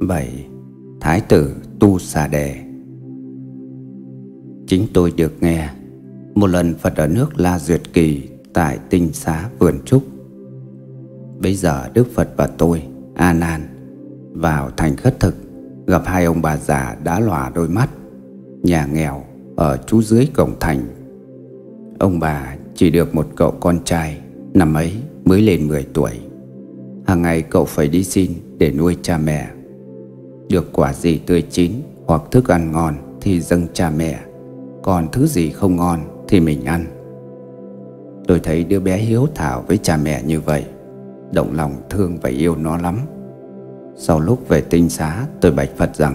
7. Thái tử Tu Xà Đề. Chính tôi được nghe một lần Phật ở nước La Duyệt Kỳ tại tinh xá Vườn Trúc. Bây giờ Đức Phật và tôi, A Nan, vào thành khất thực, gặp hai ông bà già đã lòa đôi mắt, nhà nghèo ở trú dưới cổng thành. Ông bà chỉ được một cậu con trai, năm ấy mới lên 10 tuổi. Hàng ngày cậu phải đi xin để nuôi cha mẹ. Được quả gì tươi chín hoặc thức ăn ngon thì dâng cha mẹ, còn thứ gì không ngon thì mình ăn. Tôi thấy đứa bé hiếu thảo với cha mẹ như vậy, động lòng thương và yêu nó lắm. Sau lúc về tinh xá, tôi bạch Phật rằng: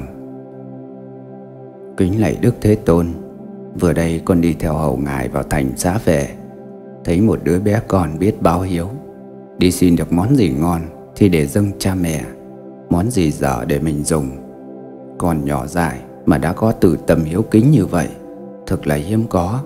Kính lạy Đức Thế Tôn, vừa đây con đi theo hầu ngài vào thành xá về, thấy một đứa bé con biết báo hiếu, đi xin được món gì ngon thì để dâng cha mẹ, món gì dở để mình dùng. Con nhỏ dại mà đã có từ tâm hiếu kính như vậy, thực là hiếm có.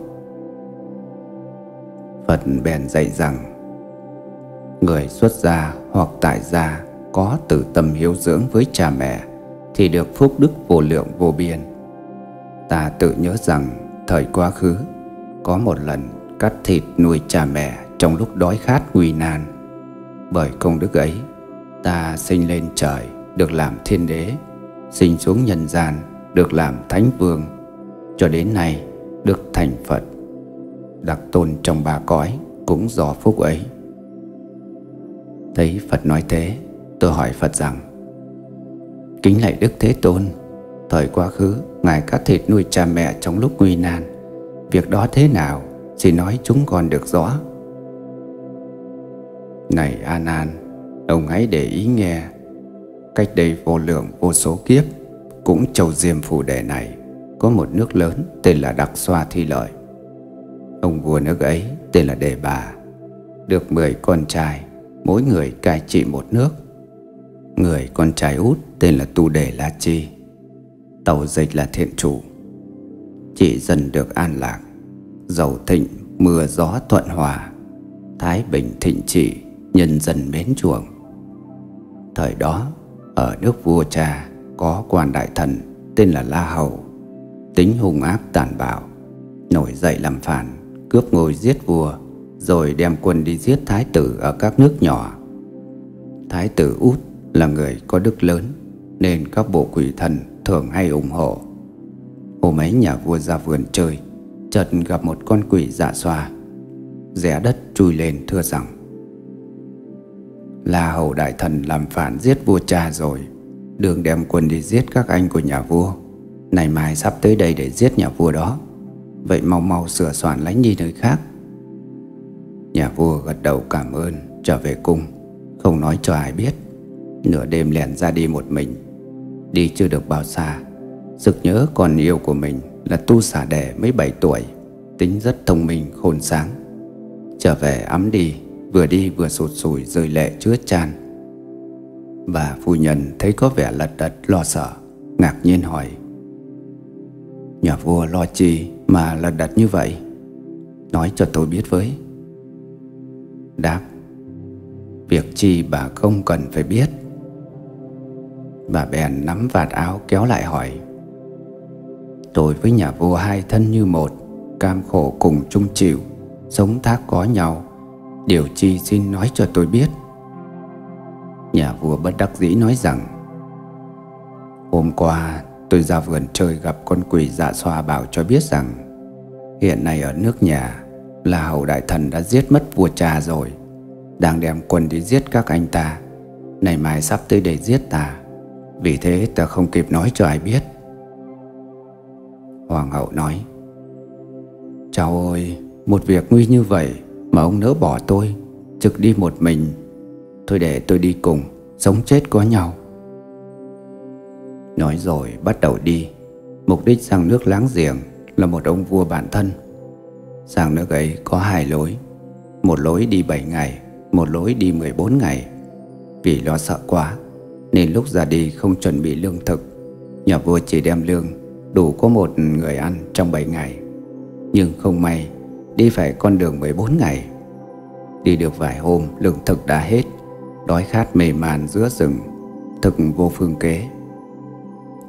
Phật bèn dạy rằng: Người xuất gia hoặc tại gia có từ tâm hiếu dưỡng với cha mẹ thì được phúc đức vô lượng vô biên. Ta tự nhớ rằng thời quá khứ có một lần cắt thịt nuôi cha mẹ trong lúc đói khát nguy nan. Bởi công đức ấy, ta sinh lên trời được làm thiên đế, sinh xuống nhân gian được làm thánh vương, cho đến nay được thành Phật. Đặc tôn trong ba cõi cũng do phúc ấy. Thấy Phật nói thế, tôi hỏi Phật rằng: Kính lạy Đức Thế Tôn, thời quá khứ ngài cắt thịt nuôi cha mẹ trong lúc nguy nan, việc đó thế nào, xin nói chúng con được rõ. Này A Nan, ông hãy để ý nghe. Cách đây vô lượng vô số kiếp, cũng châu Diêm Phù Đề này có một nước lớn tên là Đặc Xoa Thi Lợi. Ông vua nước ấy tên là Đề Bà, được 10 con trai, mỗi người cai trị một nước. Người con trai út tên là Tu Đề La Chi, tàu dịch là Thiện Chủ. Trị dân được an lạc, giàu thịnh, mưa gió thuận hòa, thái bình thịnh trị, nhân dân mến chuộng. Thời đó ở nước vua cha có quan đại thần tên là La Hầu, tính hung ác tàn bạo, nổi dậy làm phản, cướp ngôi giết vua, rồi đem quân đi giết thái tử ở các nước nhỏ. Thái tử út là người có đức lớn, nên các bộ quỷ thần thường hay ủng hộ. Hôm ấy nhà vua ra vườn chơi, chợt gặp một con quỷ dạ xoa, rẽ đất chui lên thưa rằng: La Hầu đại thần làm phản giết vua cha rồi, đường đem quân đi giết các anh của nhà vua, này mai sắp tới đây để giết nhà vua đó. Vậy mau mau sửa soạn lánh đi nơi khác. Nhà vua gật đầu cảm ơn, trở về cung, không nói cho ai biết. Nửa đêm lẻn ra đi một mình. Đi chưa được bao xa, sực nhớ con yêu của mình là Tu Xà Đề mới 7 tuổi, tính rất thông minh khôn sáng. Trở về ẵm đi vừa sụt sùi rơi lệ chứa chan. Bà phu nhân thấy có vẻ lật đật lo sợ, ngạc nhiên hỏi: Nhà vua lo chi mà lật đật như vậy? Nói cho tôi biết với. Đáp: Việc chi bà không cần phải biết. Bà bèn nắm vạt áo kéo lại hỏi: Tôi với nhà vua hai thân như một, cam khổ cùng chung chịu, sống thác có nhau, điều chi xin nói cho tôi biết. Nhà vua bất đắc dĩ nói rằng: Hôm qua tôi ra vườn chơi gặp con quỷ dạ xoa bảo cho biết rằng hiện nay ở nước nhà La Hầu đại thần đã giết mất vua cha rồi, đang đem quân đi giết các anh ta, này mai sắp tới đây giết ta. Vì thế ta không kịp nói cho ai biết. Hoàng hậu nói: Cháu ơi, một việc nguy như vậy mà ông nỡ bỏ tôi, trực đi một mình. Thôi để tôi đi cùng, sống chết có nhau. Nói rồi bắt đầu đi, mục đích sang nước láng giềng là một ông vua bạn thân. Sang nước ấy có 2 lối, một lối đi 7 ngày, một lối đi 14 ngày. Vì lo sợ quá nên lúc ra đi không chuẩn bị lương thực. Nhà vua chỉ đem lương đủ có một người ăn trong 7 ngày. Nhưng không may đi phải con đường 14 ngày. Đi được vài hôm lương thực đã hết, đói khát mê man giữa rừng, thực vô phương kế,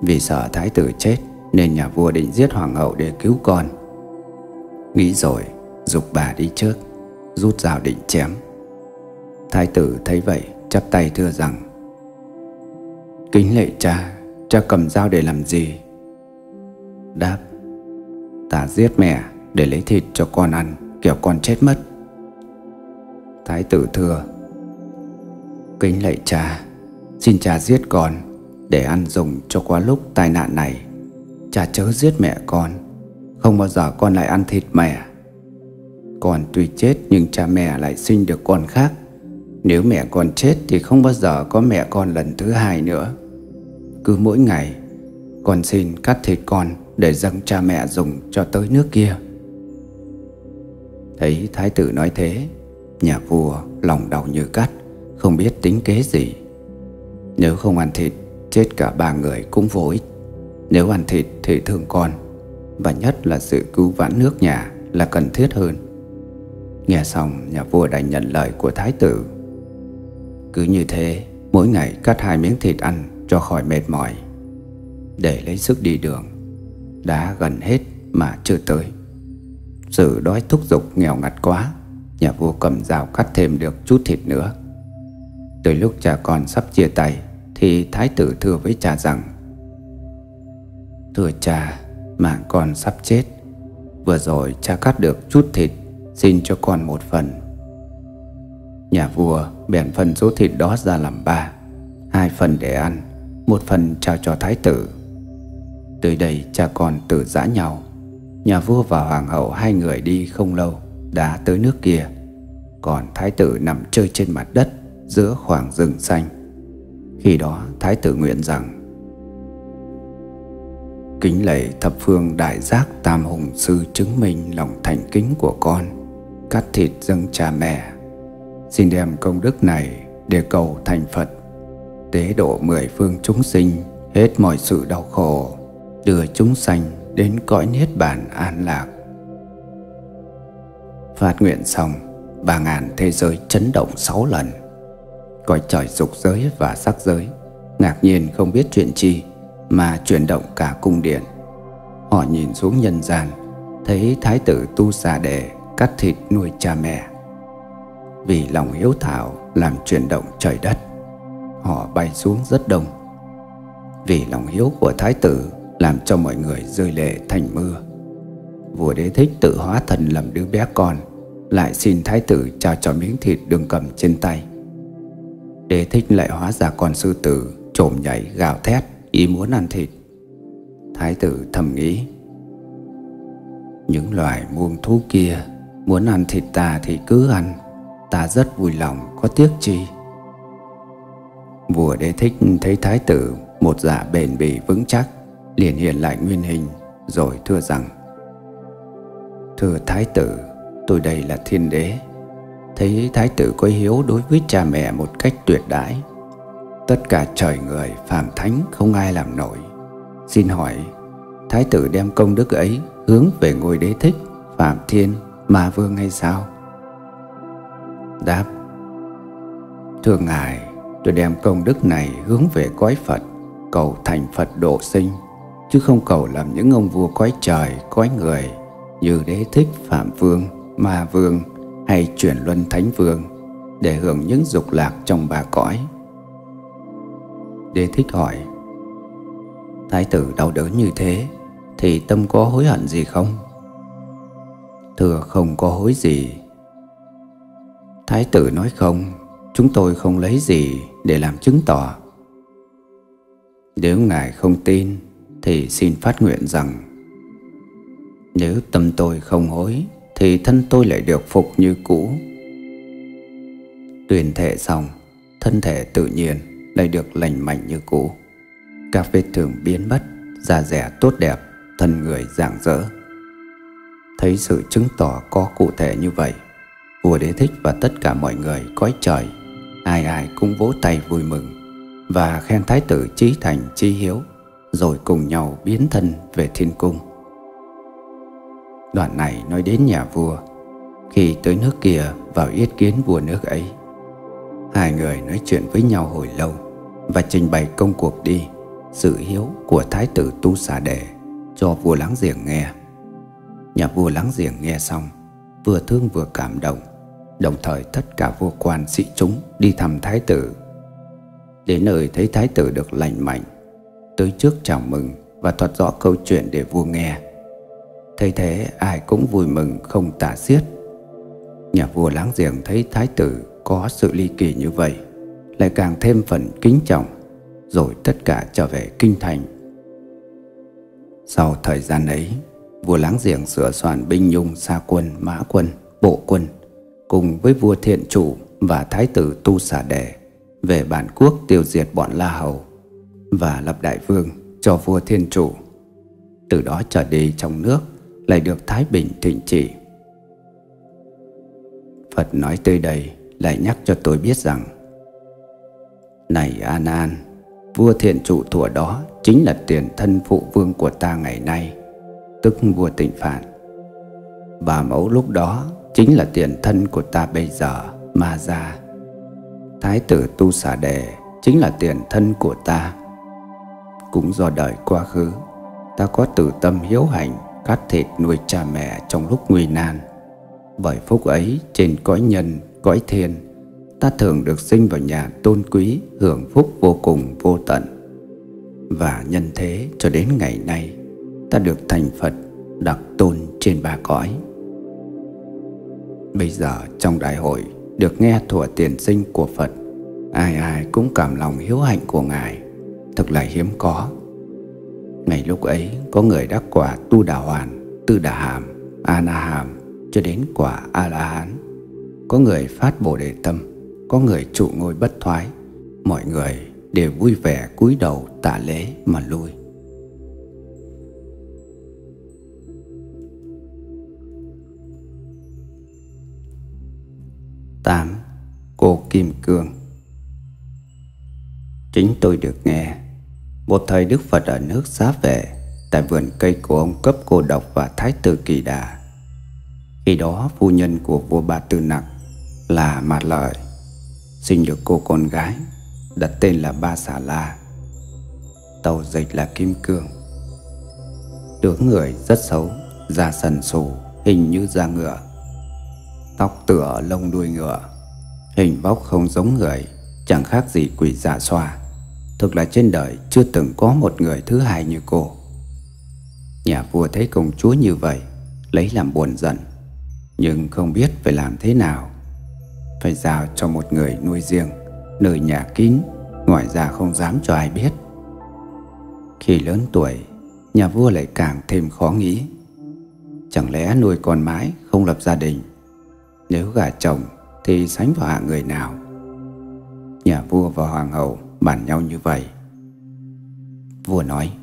Vì sợ thái tử chết nên nhà vua định giết hoàng hậu để cứu con. Nghĩ rồi giục bà đi trước, rút dao định chém. Thái tử thấy vậy chắp tay thưa rằng: Kính lạy cha, cha cầm dao để làm gì? Đáp: Ta giết mẹ để lấy thịt cho con ăn, kẻo con chết mất. Thái tử thưa: Kính lạy cha, xin cha giết con để ăn dùng cho qua lúc tai nạn này. Cha chớ giết mẹ con, không bao giờ con lại ăn thịt mẹ. Con tuy chết nhưng cha mẹ lại sinh được con khác. Nếu mẹ con chết thì không bao giờ có mẹ con lần thứ hai nữa. Cứ mỗi ngày con xin cắt thịt con để dâng cha mẹ dùng cho tới nước kia. Thấy thái tử nói thế, nhà vua lòng đau như cắt, không biết tính kế gì. Nếu không ăn thịt, chết cả ba người cũng vô ích. Nếu ăn thịt thì thương con, và nhất là sự cứu vãn nước nhà là cần thiết hơn. Nghe xong, nhà vua đành nhận lời của thái tử. Cứ như thế, mỗi ngày cắt 2 miếng thịt ăn cho khỏi mệt mỏi, để lấy sức đi đường. Đã gần hết mà chưa tới. Sự đói thúc giục nghèo ngặt quá, nhà vua cầm dao cắt thêm được chút thịt nữa. Tới lúc cha con sắp chia tay thì thái tử thưa với cha rằng: Thưa cha, mạng con sắp chết. Vừa rồi cha cắt được chút thịt, xin cho con một phần. Nhà vua bèn phân số thịt đó ra làm 3, 2 phần để ăn, 1 phần trao cho thái tử. Tới đây cha con từ giã nhau. Nhà vua và hoàng hậu 2 người đi không lâu đã tới nước kia. Còn thái tử nằm chơi trên mặt đất giữa khoảng rừng xanh. Khi đó thái tử nguyện rằng: Kính lạy thập phương đại giác tam hùng sư chứng minh lòng thành kính của con, cắt thịt dâng cha mẹ. Xin đem công đức này để cầu thành Phật, tế độ 10 phương chúng sinh hết mọi sự đau khổ, đưa chúng sanh đến cõi niết bàn an lạc. Phát nguyện xong, 3.000 thế giới chấn động 6 lần. Cõi trời dục giới và sắc giới ngạc nhiên không biết chuyện chi mà chuyển động cả cung điện. Họ nhìn xuống nhân gian, thấy thái tử Tu Xà Đề cắt thịt nuôi cha mẹ. Vì lòng hiếu thảo làm chuyển động trời đất, họ bay xuống rất đông. Vì lòng hiếu của thái tử làm cho mọi người rơi lệ thành mưa. Vua Đế Thích tự hóa thân làm đứa bé con, lại xin thái tử trao cho miếng thịt đương cầm trên tay. Đế Thích lại hóa ra con sư tử, trồm nhảy gào thét ý muốn ăn thịt. Thái tử thầm nghĩ: Những loài muông thú kia muốn ăn thịt ta thì cứ ăn, ta rất vui lòng, có tiếc chi. Vua Đế Thích thấy thái tử một dạ bền bỉ vững chắc, liền hiện lại nguyên hình rồi thưa rằng: Thưa thái tử, tôi đây là thiên đế. Thấy thái tử có hiếu đối với cha mẹ một cách tuyệt đãi, tất cả trời người phàm thánh không ai làm nổi. Xin hỏi thái tử đem công đức ấy hướng về ngôi Đế Thích, Phạm Thiên, Ma Vương hay sao? Đáp: Thưa ngài, tôi đem công đức này hướng về cõi Phật, cầu thành Phật độ sinh, chứ không cầu làm những ông vua cõi trời, cõi người như Đế Thích, Phạm Vương, Ma Vương hay Chuyển Luân Thánh Vương, để hưởng những dục lạc trong 3 cõi. Đế Thích hỏi: Thái tử đau đớn như thế thì tâm có hối hận gì không? Thưa không có hối gì. Thái tử nói: Không, chúng tôi không lấy gì để làm chứng tỏ. Nếu ngài không tin thì xin phát nguyện rằng: Nếu tâm tôi không hối thì thân tôi lại được phục như cũ. Tuyên thệ xong, thân thể tự nhiên lại được lành mạnh như cũ. Các vết thương biến mất, da dẻ tốt đẹp, thân người rạng rỡ. Thấy sự chứng tỏ có cụ thể như vậy, vua Đế Thích và tất cả mọi người cõi trời ai ai cũng vỗ tay vui mừng và khen thái tử chí thành chí hiếu, rồi cùng nhau biến thân về thiên cung. Đoạn này nói đến nhà vua khi tới nước kia vào yết kiến vua nước ấy. Hai người nói chuyện với nhau hồi lâu và trình bày công cuộc đi. sự hiếu của thái tử Tu Xà Đề cho vua láng giềng nghe. Nhà vua láng giềng nghe xong, vừa thương vừa cảm động, đồng thời tất cả vua quan sĩ chúng đi thăm thái tử. Đến nơi thấy thái tử được lành mạnh, tới trước chào mừng và thuật rõ câu chuyện để vua nghe. Thấy thế ai cũng vui mừng không tả xiết. Nhà vua láng giềng thấy thái tử có sự ly kỳ như vậy, lại càng thêm phần kính trọng, rồi tất cả trở về kinh thành. Sau thời gian ấy, vua láng giềng sửa soạn binh nhung, xa quân, mã quân, bộ quân cùng với vua Thiện Trụ và thái tử Tu Xà Đề về bản quốc tiêu diệt bọn La Hầu và lập đại vương cho vua Thiên Trụ. Từ đó trở đi trong nước lại được thái bình thịnh trị. Phật nói tới đây lại nhắc cho tôi biết rằng: này An An, vua Thiện Trụ thuở đó chính là tiền thân phụ vương của ta ngày nay, tức vua Tịnh Phạn. Bà mẫu lúc đó chính là tiền thân của ta bây giờ, Ma Gia. Thái tử Tu Xà Đề chính là tiền thân của ta. Cũng do đời quá khứ, ta có từ tâm hiếu hành, cắt thịt nuôi cha mẹ trong lúc nguy nan. Bởi phúc ấy, trên cõi nhân, cõi thiên, ta thường được sinh vào nhà tôn quý, hưởng phúc vô cùng vô tận. Và nhân thế cho đến ngày nay, ta được thành Phật đặc tôn trên ba cõi. Bây giờ trong đại hội được nghe thuở tiền sinh của Phật, ai ai cũng cảm lòng hiếu hạnh của Ngài, thật là hiếm có. Ngày lúc ấy có người đắc quả Tu Đà Hoàn, Tư Đà Hàm, A Na Hàm cho đến quả A La Hán. Có người phát Bồ Đề tâm, có người trụ ngôi bất thoái. Mọi người đều vui vẻ cúi đầu tạ lễ mà lui. Tám, cô Kim Cương. Chính tôi được nghe, một thời Đức Phật ở nước Xá Vệ, tại vườn cây của ông Cấp Cô Độc và Thái tử Kỳ Đà. Khi đó phu nhân của vua Ba Tư Nặc là Mạt Lợi sinh được cô con gái, đặt tên là Ba Xà La, tàu dịch là Kim Cương. Tướng người rất xấu, da sần sù, hình như da ngựa, tóc tựa lông đuôi ngựa, hình vóc không giống người, chẳng khác gì quỷ dạ xoa. Thực là trên đời chưa từng có một người thứ hai như cô. Nhà vua thấy công chúa như vậy, lấy làm buồn giận, nhưng không biết phải làm thế nào. Phải giao cho một người nuôi riêng, nơi nhà kín, ngoài ra không dám cho ai biết. Khi lớn tuổi, nhà vua lại càng thêm khó nghĩ. Chẳng lẽ nuôi con mãi không lập gia đình? Nếu gả chồng thì sánh vào hạng người nào? Nhà vua và hoàng hậu bàn nhau như vậy. Vua nói: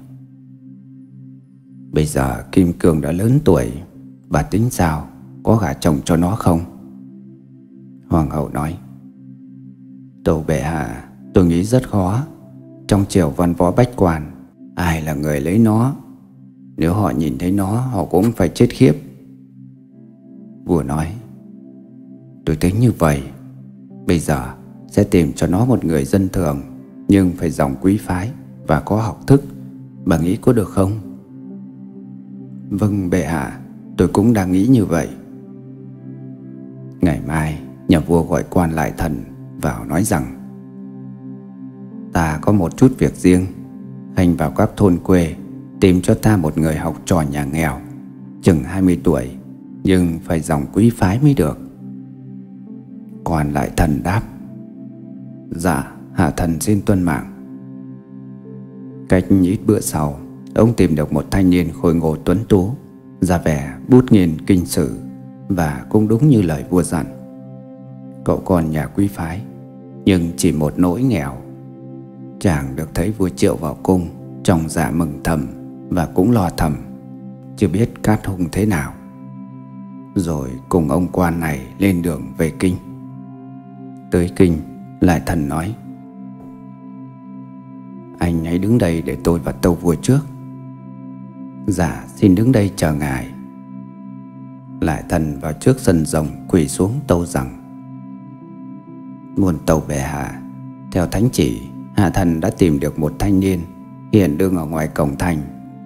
bây giờ Kim Cương đã lớn tuổi, bà tính sao, có gả chồng cho nó không? Hoàng hậu nói: tâu bệ hạ, tôi nghĩ rất khó. Trong triều văn võ bách quan, ai là người lấy nó? Nếu họ nhìn thấy nó, họ cũng phải chết khiếp. Vua nói: tôi tính như vậy. Bây giờ sẽ tìm cho nó một người dân thường, nhưng phải dòng quý phái và có học thức. Bà nghĩ có được không? Vâng bệ hạ, tôi cũng đang nghĩ như vậy. Ngày mai nhà vua gọi quan lại thần vào nói rằng: ta có một chút việc riêng, hành vào các thôn quê tìm cho ta một người học trò nhà nghèo, chừng 20 tuổi, nhưng phải dòng quý phái mới được. Quan lại thần đáp: dạ, hạ thần xin tuân mạng. Cách ít bữa sau, ông tìm được một thanh niên khôi ngô tuấn tú, ra vẻ bút nghiền kinh sử, và cũng đúng như lời vua dặn. Cậu con nhà quý phái, nhưng chỉ một nỗi nghèo. Chàng được thấy vua triệu vào cung, trong dạ mừng thầm và cũng lo thầm, chưa biết cát hung thế nào. Rồi cùng ông quan này lên đường về kinh. Tới kinh, lại thần nói: anh hãy đứng đây để tôi vào tâu vua trước. Dạ, xin đứng đây chờ ngài. Lại thần vào trước sân rồng quỳ xuống tâu rằng: muôn tâu bệ hạ, theo thánh chỉ, hạ thần đã tìm được một thanh niên hiện đứng ở ngoài cổng thành.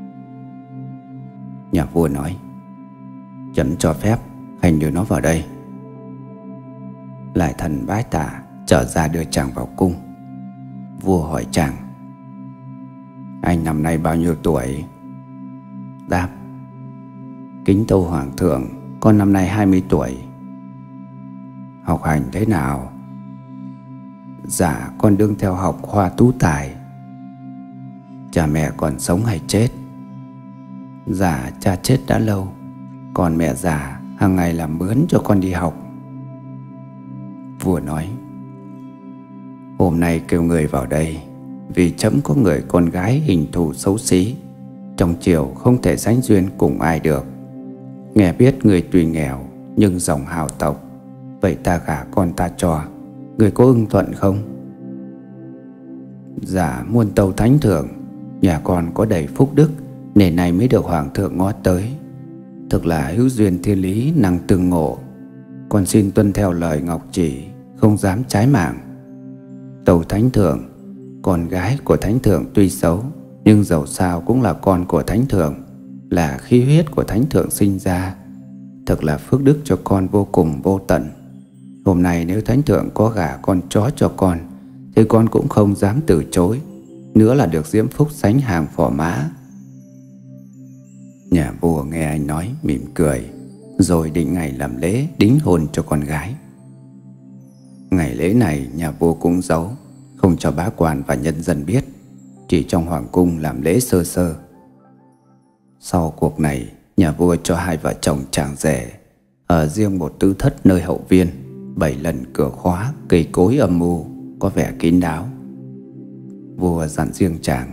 Nhà vua nói: "Chấm cho phép khanh đưa nó vào đây." Lại thần bái tạ trở ra đưa chàng vào cung. Vua hỏi chàng: "Anh năm nay bao nhiêu tuổi?" Đáp: "Kính tâu hoàng thượng, con năm nay 20 tuổi. Học hành thế nào?" "Dạ, con đương theo học khoa tú tài." "Cha mẹ còn sống hay chết?" "Dạ, cha chết đã lâu, còn mẹ già hàng ngày làm mướn cho con đi học." Vua nói: "Hôm nay kêu người vào đây, vì chấm có người con gái hình thù xấu xí, trong triều không thể sánh duyên cùng ai được. Nghe biết người tuy nghèo nhưng dòng hào tộc, vậy ta gả con ta cho, người có ưng thuận không?" "Dạ, muôn tâu thánh thượng, nhà con có đầy phúc đức nên nay mới được hoàng thượng ngó tới. Thực là hữu duyên thiên lý năng tương ngộ. Con xin tuân theo lời ngọc chỉ, không dám trái mạng. Tâu thánh thượng, con gái của thánh thượng tuy xấu, nhưng dẫu sao cũng là con của thánh thượng, là khí huyết của thánh thượng sinh ra. Thật là phước đức cho con vô cùng vô tận. Hôm nay nếu thánh thượng có gả con chó cho con, thì con cũng không dám từ chối, nữa là được diễm phúc sánh hàng phò mã." Nhà vua nghe anh nói mỉm cười, rồi định ngày làm lễ đính hôn cho con gái. Ngày lễ này nhà vua cũng giấu, không cho bá quan và nhân dân biết, chỉ trong hoàng cung làm lễ sơ sơ. Sau cuộc này, nhà vua cho hai vợ chồng chàng rể ở riêng một tư thất nơi hậu viên, 7 lần cửa khóa, cây cối âm mưu, có vẻ kín đáo. Vua dặn riêng chàng: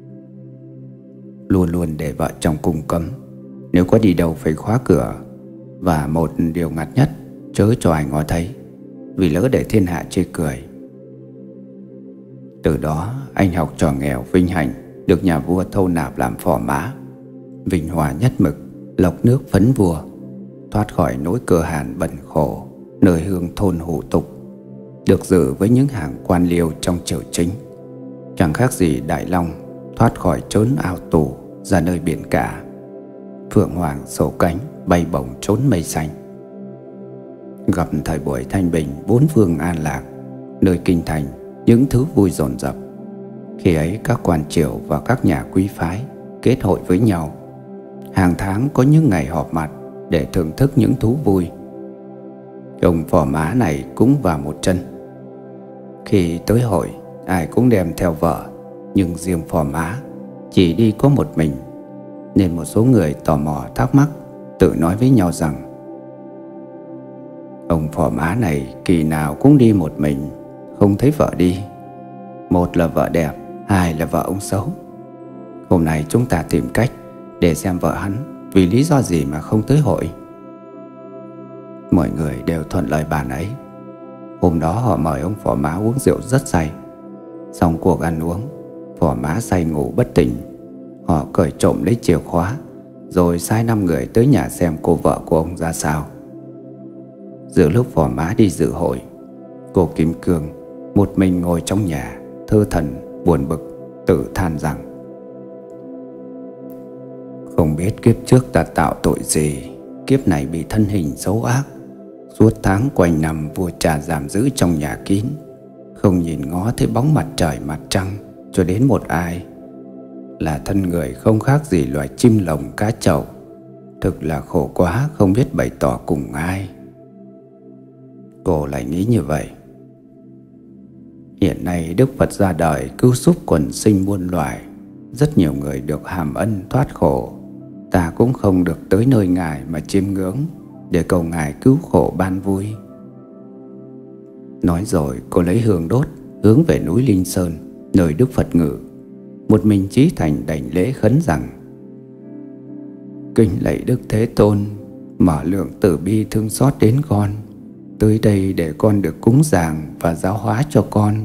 "Luôn luôn để vợ trong cung cấm, nếu có đi đâu phải khóa cửa, và một điều ngặt nhất, chớ cho ai ngó thấy, vì lỡ để thiên hạ chê cười." Từ đó anh học trò nghèo vinh hạnh, được nhà vua thâu nạp làm phò mã, vinh hòa nhất mực, lộc nước phấn vua, thoát khỏi nỗi cơ hàn bần khổ, nơi hương thôn hủ tục, được dự với những hàng quan liêu trong triều chính. Chẳng khác gì Đại Long thoát khỏi chốn ao tù ra nơi biển cả. Phượng hoàng sổ cánh bay bổng trốn mây xanh. Gặp thời buổi thanh bình, bốn phương an lạc, nơi kinh thành những thứ vui dồn dập. Khi ấy các quan triều và các nhà quý phái kết hội với nhau, hàng tháng có những ngày họp mặt để thưởng thức những thú vui. Ông phò mã này cũng vào một chân. Khi tới hội, ai cũng đem theo vợ, nhưng riêng phò mã chỉ đi có một mình, nên một số người tò mò thắc mắc, tự nói với nhau rằng: "Ông phò mã này kỳ nào cũng đi một mình, không thấy vợ đi. Một là vợ đẹp, hai là vợ ông xấu. Hôm nay chúng ta tìm cách để xem vợ hắn vì lý do gì mà không tới hội." Mọi người đều thuận lời bàn ấy. Hôm đó họ mời ông phò mã uống rượu rất say. Xong cuộc ăn uống, phò mã say ngủ bất tỉnh. Họ cởi trộm lấy chìa khóa, rồi sai 5 người tới nhà xem cô vợ của ông ra sao. Giữa lúc phò mã đi dự hội, cô Kim Cương một mình ngồi trong nhà, thơ thẩn buồn bực, tự than rằng: "Không biết kiếp trước ta tạo tội gì, kiếp này bị thân hình xấu ác, suốt tháng quanh năm vua cha giam giữ trong nhà kín, không nhìn ngó thấy bóng mặt trời mặt trăng cho đến một ai. Là thân người không khác gì loài chim lồng cá trầu, thực là khổ quá không biết bày tỏ cùng ai." Cô lại nghĩ như vậy. Hiện nay Đức Phật ra đời cứu giúp quần sinh muôn loài, rất nhiều người được hàm ân thoát khổ. Ta cũng không được tới nơi Ngài mà chiêm ngưỡng, để cầu Ngài cứu khổ ban vui. Nói rồi cô lấy hương đốt hướng về núi Linh Sơn, nơi Đức Phật ngự. Một mình Chí Thành đảnh lễ khấn rằng: "Kính lạy Đức Thế Tôn, mở lượng từ bi thương xót đến con, tới đây để con được cúng dường và giáo hóa cho con."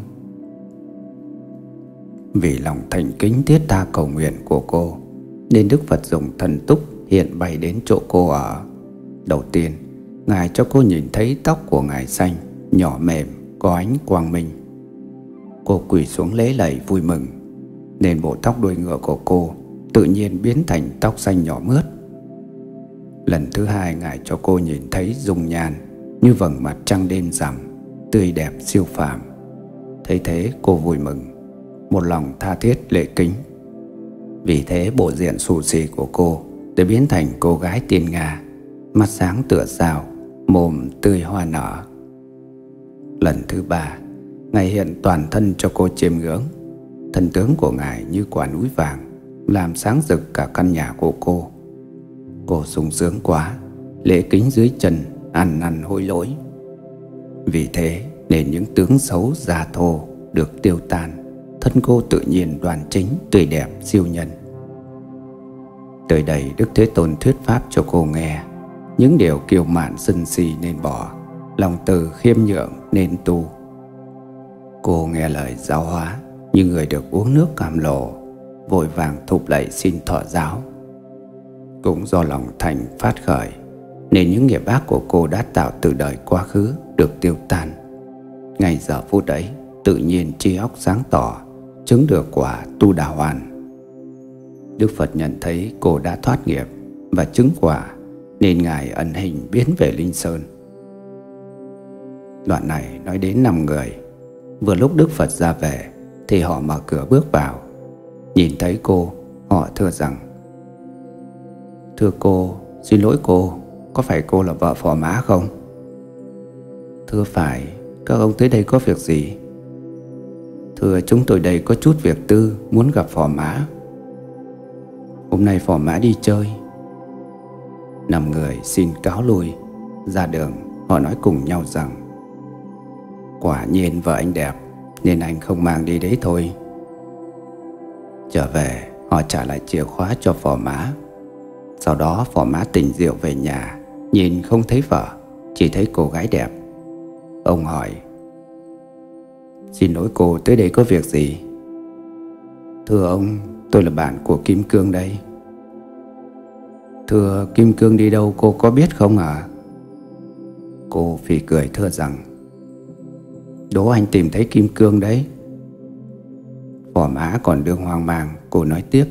Vì lòng thành kính thiết tha cầu nguyện của cô, nên Đức Phật dùng thần túc hiện bay đến chỗ cô ở. Đầu tiên, Ngài cho cô nhìn thấy tóc của Ngài xanh, nhỏ mềm, có ánh quang minh. Cô quỳ xuống lễ lạy vui mừng. nên bộ tóc đuôi ngựa của cô tự nhiên biến thành tóc xanh nhỏ mướt. Lần thứ hai Ngài cho cô nhìn thấy dung nhan như vầng mặt trăng đêm rằm, tươi đẹp siêu phàm. Thấy thế cô vui mừng, một lòng tha thiết lễ kính. Vì thế bộ diện xù xì của cô đã biến thành cô gái tiên Nga, mắt sáng tựa sao, mồm tươi hoa nở. Lần thứ ba, Ngài hiện toàn thân cho cô chiêm ngưỡng. Thân tướng của Ngài như quả núi vàng, làm sáng rực cả căn nhà của cô. Cô sung sướng quá, lễ kính dưới chân, ăn năn hối lỗi. Vì thế nên những tướng xấu già thô được tiêu tan, thân cô tự nhiên đoan chính, tươi đẹp, siêu nhân. Tới đây Đức Thế Tôn thuyết pháp cho cô nghe. Những điều kiêu mạn sân si nên bỏ, lòng từ khiêm nhượng nên tu. Cô nghe lời giáo hóa như người được uống nước cam lồ, vội vàng thục lạy xin thọ giáo. Cũng do lòng thành phát khởi nên những nghiệp ác của cô đã tạo từ đời quá khứ được tiêu tan. Ngay giờ phút ấy tự nhiên trí óc sáng tỏ, chứng được quả tu đà hoàn. Đức Phật nhận thấy cô đã thoát nghiệp và chứng quả nên Ngài ẩn hình biến về Linh Sơn. Đoạn này nói đến 5 người. Vừa lúc Đức Phật ra về thì họ mở cửa bước vào. Nhìn thấy cô, họ thưa rằng: "Thưa cô, xin lỗi cô, có phải cô là vợ Phò Mã không?" "Thưa phải, các ông tới đây có việc gì?" "Thưa, chúng tôi đây có chút việc tư, muốn gặp Phò Mã." "Hôm nay Phò Mã đi chơi." 5 người xin cáo lui. Ra đường họ nói cùng nhau rằng: "Quả nhiên vợ anh đẹp nên anh không mang đi đấy thôi." Trở về họ trả lại chìa khóa cho Phò Mã. Sau đó Phò Mã tỉnh rượu về nhà, nhìn không thấy vợ, chỉ thấy cô gái đẹp. Ông hỏi: "Xin lỗi cô, tới đây có việc gì?" "Thưa ông, tôi là bạn của Kim Cương đây." "Thưa, Kim Cương đi đâu cô có biết không ạ?" Cô phì cười thưa rằng: "Đố anh tìm thấy Kim Cương đấy." Phò Mã còn đương hoang mang, cô nói tiếp: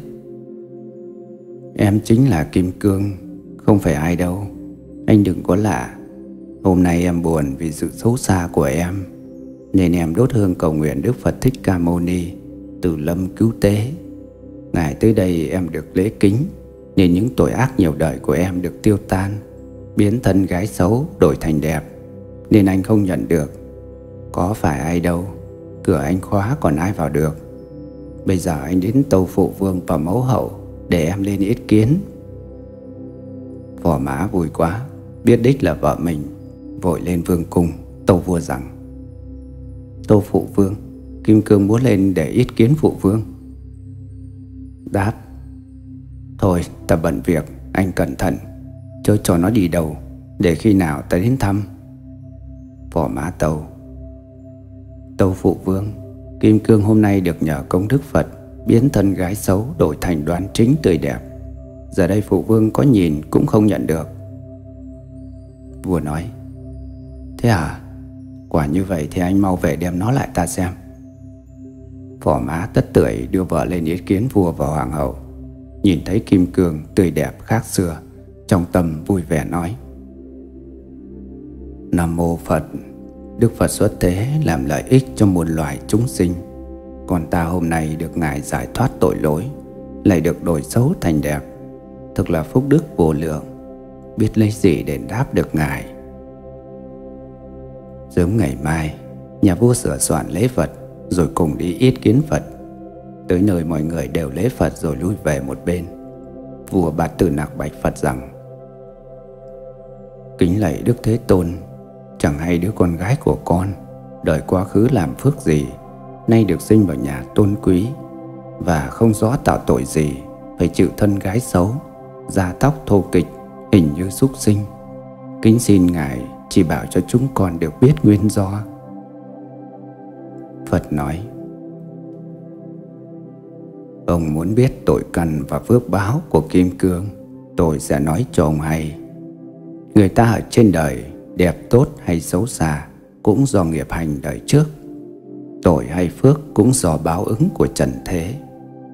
"Em chính là Kim Cương, không phải ai đâu. Anh đừng có lạ. Hôm nay em buồn vì sự xấu xa của em, nên em đốt hương cầu nguyện Đức Phật Thích Ca Mâu Ni từ lâm cứu tế. Ngài tới đây em được lễ kính, nên những tội ác nhiều đời của em được tiêu tan, biến thân gái xấu đổi thành đẹp, nên anh không nhận được. Có phải ai đâu, cửa anh khóa còn ai vào được. Bây giờ anh đến tâu phụ vương và mẫu hậu để em lên yết kiến." Phò Mã vui quá, biết đích là vợ mình, vội lên vương cung tâu vua rằng: "Tâu phụ vương, Kim Cương muốn lên để yết kiến phụ vương." Đáp: "Thôi ta bận việc, anh cẩn thận, chớ cho nó đi đâu, để khi nào ta đến thăm." Phò Mã tâu: "Tâu phụ vương, Kim Cương hôm nay được nhờ công đức Phật biến thân gái xấu đổi thành đoan chính tươi đẹp. Giờ đây phụ vương có nhìn cũng không nhận được." Vua nói: "Thế à? Quả như vậy thì anh mau về đem nó lại ta xem." Phò Mã tất tưởi đưa vợ lên yết kiến vua và hoàng hậu. Nhìn thấy Kim Cương tươi đẹp khác xưa, trong tâm vui vẻ nói: "Nam mô Phật. Đức Phật xuất thế làm lợi ích cho muôn loài chúng sinh. Còn ta hôm nay được Ngài giải thoát tội lỗi, lại được đổi xấu thành đẹp, thực là phúc đức vô lượng, biết lấy gì để đáp được Ngài." Sớm ngày mai, nhà vua sửa soạn lễ vật rồi cùng đi yết kiến Phật. Tới nơi mọi người đều lễ Phật rồi lui về một bên. Vua Bát Tư Nặc bạch Phật rằng: "Kính lạy Đức Thế Tôn, chẳng hay đứa con gái của con đời quá khứ làm phước gì, nay được sinh vào nhà tôn quý, và không rõ tạo tội gì phải chịu thân gái xấu, da tóc thô kịch, hình như súc sinh. Kính xin Ngài chỉ bảo cho chúng con được biết nguyên do." Phật nói: "Ông muốn biết tội căn và phước báo của Kim Cương, tôi sẽ nói cho ông hay. Người ta ở trên đời, đẹp tốt hay xấu xa cũng do nghiệp hành đời trước. Tội hay phước cũng do báo ứng của trần thế.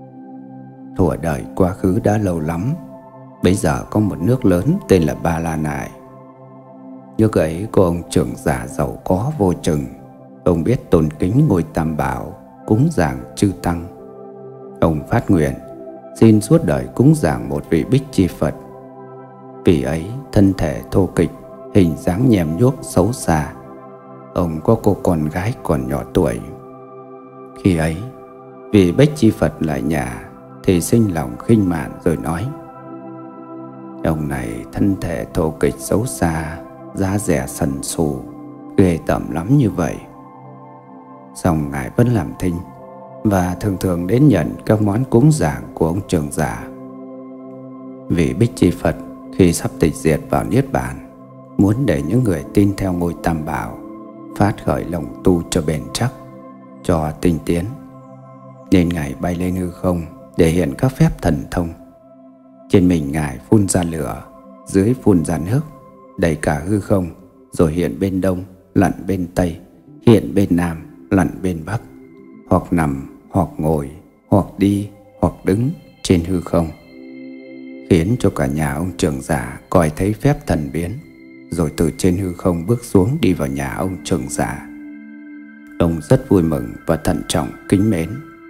Thuở đời quá khứ đã lâu lắm, bây giờ có một nước lớn tên là Ba La Nại. Nước ấy có ông trưởng giả giàu có vô chừng. Ông biết tôn kính ngôi Tam Bảo, cúng dường chư tăng. Ông phát nguyện xin suốt đời cúng dường một vị Bích Chi Phật. Vì ấy thân thể thô kịch, hình dáng nhem nhuốc xấu xa. Ông có cô con gái còn nhỏ tuổi. Khi ấy vị Bích Chi Phật lại nhà thì sinh lòng khinh mạn rồi nói: ông này thân thể thô kịch xấu xa, giá rẻ sần sù, ghê tởm lắm như vậy. Song ngài vẫn làm thinh và thường thường đến nhận các món cúng dường của ông trưởng giả. Vị Bích Chi Phật khi sắp tịch diệt vào niết bàn, muốn để những người tin theo ngôi Tam Bảo phát khởi lòng tu cho bền chắc, cho tinh tiến, nên ngài bay lên hư không để hiện các phép thần thông. Trên mình ngài phun ra lửa, dưới phun ra nước, đầy cả hư không, rồi hiện bên đông, lặn bên tây, hiện bên nam, lặn bên bắc, hoặc nằm, hoặc ngồi, hoặc đi, hoặc đứng trên hư không, khiến cho cả nhà ông trưởng giả coi thấy phép thần biến, rồi từ trên hư không bước xuống đi vào nhà ông trưởng giả. Ông rất vui mừng và thận trọng kính mến.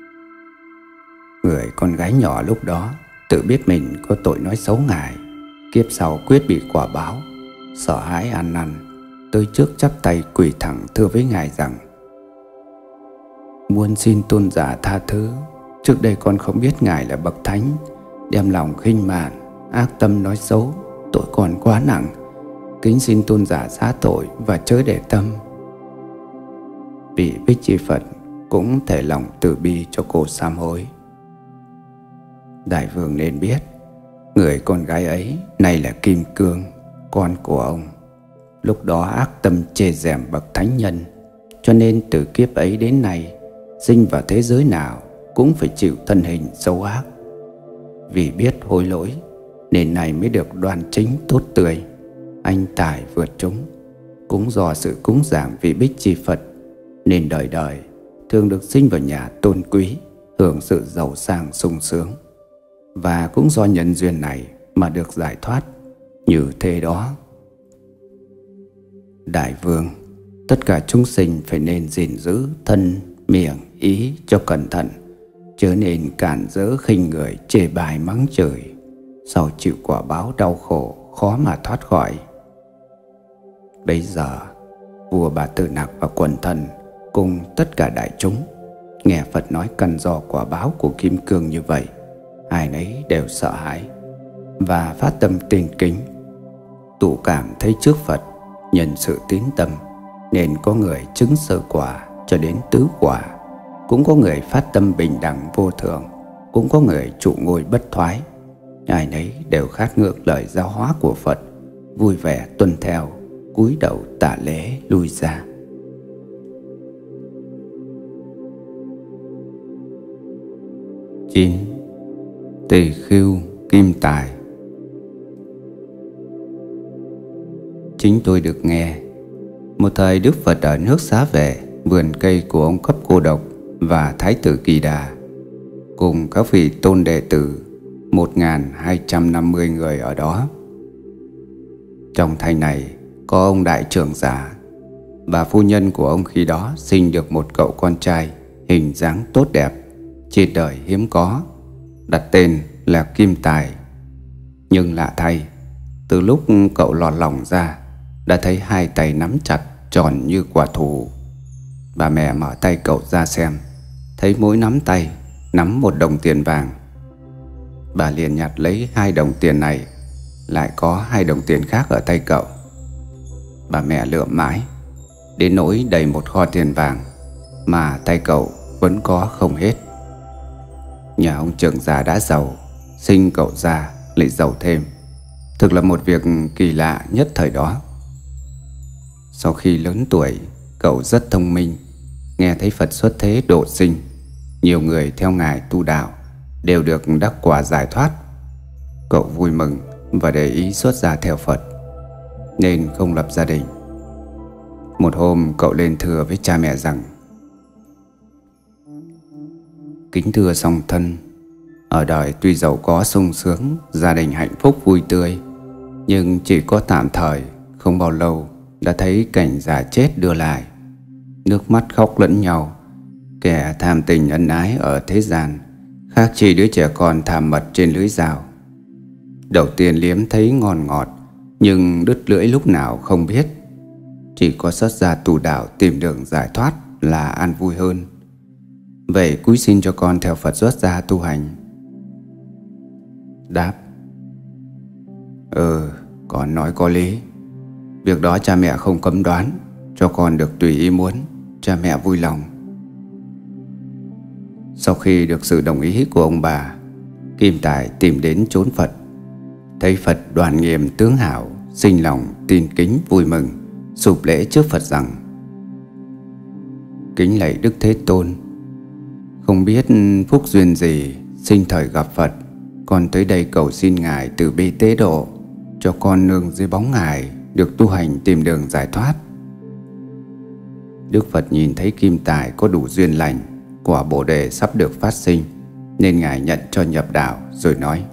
Người con gái nhỏ lúc đó tự biết mình có tội nói xấu ngài, kiếp sau quyết bị quả báo, sợ hãi ăn năn, tới trước chắp tay quỳ thẳng thưa với ngài rằng: muôn xin tôn giả tha thứ, trước đây con không biết ngài là bậc thánh, đem lòng khinh mạn, ác tâm nói xấu, tội còn quá nặng, kính xin tôn giả xá tội và chớ để tâm. Vị Bích Chi Phật cũng thể lòng từ bi cho cô sám hối. Đại vương nên biết, người con gái ấy nay là Kim Cương, con của ông. Lúc đó ác tâm chê rèm bậc thánh nhân, cho nên từ kiếp ấy đến nay, sinh vào thế giới nào cũng phải chịu thân hình xấu ác. Vì biết hối lỗi nên này mới được đoan chính tốt tươi, anh tài vượt chúng. Cũng do sự cúng dường vị Bích Chi Phật nên đời đời thường được sinh vào nhà tôn quý, hưởng sự giàu sang sung sướng. Và cũng do nhân duyên này mà được giải thoát như thế đó. Đại vương, tất cả chúng sinh phải nên gìn giữ thân, miệng, ý cho cẩn thận, chớ nên cản rỡ khinh người, chê bai mắng chửi, sau chịu quả báo đau khổ khó mà thoát khỏi. Bây giờ vua Bà Tử Nặc và quần thần cùng tất cả đại chúng nghe Phật nói căn do quả báo của Kim Cương như vậy, ai nấy đều sợ hãi và phát tâm tin kính, tụ cảm thấy trước Phật. Nhân sự tín tâm nên có người chứng sơ quả cho đến tứ quả, cũng có người phát tâm bình đẳng vô thường, cũng có người trụ ngôi bất thoái. Ai nấy đều khát ngược lời giáo hóa của Phật, vui vẻ tuân theo, cúi đầu tạ lễ lui ra. Chín. Tỳ Khưu Kim Tài. Chính tôi được nghe, một thời Đức Phật ở nước Xá Vệ, vườn cây của ông Cấp Cô Độc và Thái tử Kỳ Đà, cùng các vị tôn đệ tử 1250 người ở đó. Trong thành này có ông đại trưởng giả, bà phu nhân của ông khi đó sinh được một cậu con trai hình dáng tốt đẹp, trên đời hiếm có, đặt tên là Kim Tài. Nhưng lạ thay, từ lúc cậu lọt lòng ra đã thấy hai tay nắm chặt tròn như quả thù. Bà mẹ mở tay cậu ra xem, thấy mỗi nắm tay nắm một đồng tiền vàng. Bà liền nhặt lấy 2 đồng tiền này, lại có 2 đồng tiền khác ở tay cậu. Bà mẹ lượm mãi đến nỗi đầy một kho tiền vàng mà tay cậu vẫn có không hết. Nhà ông trưởng già đã giàu, sinh cậu ra lại giàu thêm, thực là một việc kỳ lạ nhất thời đó. Sau khi lớn tuổi, cậu rất thông minh, nghe thấy Phật xuất thế độ sinh, nhiều người theo ngài tu đạo đều được đắc quả giải thoát. Cậu vui mừng và để ý xuất gia theo Phật, nên không lập gia đình. Một hôm cậu lên thưa với cha mẹ rằng: kính thưa song thân, Ở đời tuy giàu có sung sướng, gia đình hạnh phúc vui tươi, nhưng chỉ có tạm thời, không bao lâu đã thấy cảnh già chết đưa lại. Nước mắt khóc lẫn nhau. Kẻ tham tình ân ái ở thế gian khác chi đứa trẻ con tham mật trên lưới dao. Đầu tiên liếm thấy ngon ngọt, nhưng đứt lưỡi lúc nào không biết. Chỉ có xuất gia tu đạo tìm đường giải thoát là an vui hơn. Vậy cúi xin cho con theo Phật xuất gia tu hành. Đáp: con nói có lý. Việc đó cha mẹ không cấm đoán, cho con được tùy ý muốn, cha mẹ vui lòng. Sau khi được sự đồng ý của ông bà, Kim Tài tìm đến chốn Phật. Thấy Phật đoan nghiêm tướng hảo, sinh lòng tin kính vui mừng, sụp lễ trước Phật rằng: Kính lạy Đức Thế Tôn, không biết phúc duyên gì sinh thời gặp Phật, con tới đây cầu xin Ngài từ bi tế độ, cho con nương dưới bóng Ngài được tu hành tìm đường giải thoát. Đức Phật nhìn thấy Kim Tài có đủ duyên lành, quả Bồ Đề sắp được phát sinh, nên Ngài nhận cho nhập đạo, rồi nói: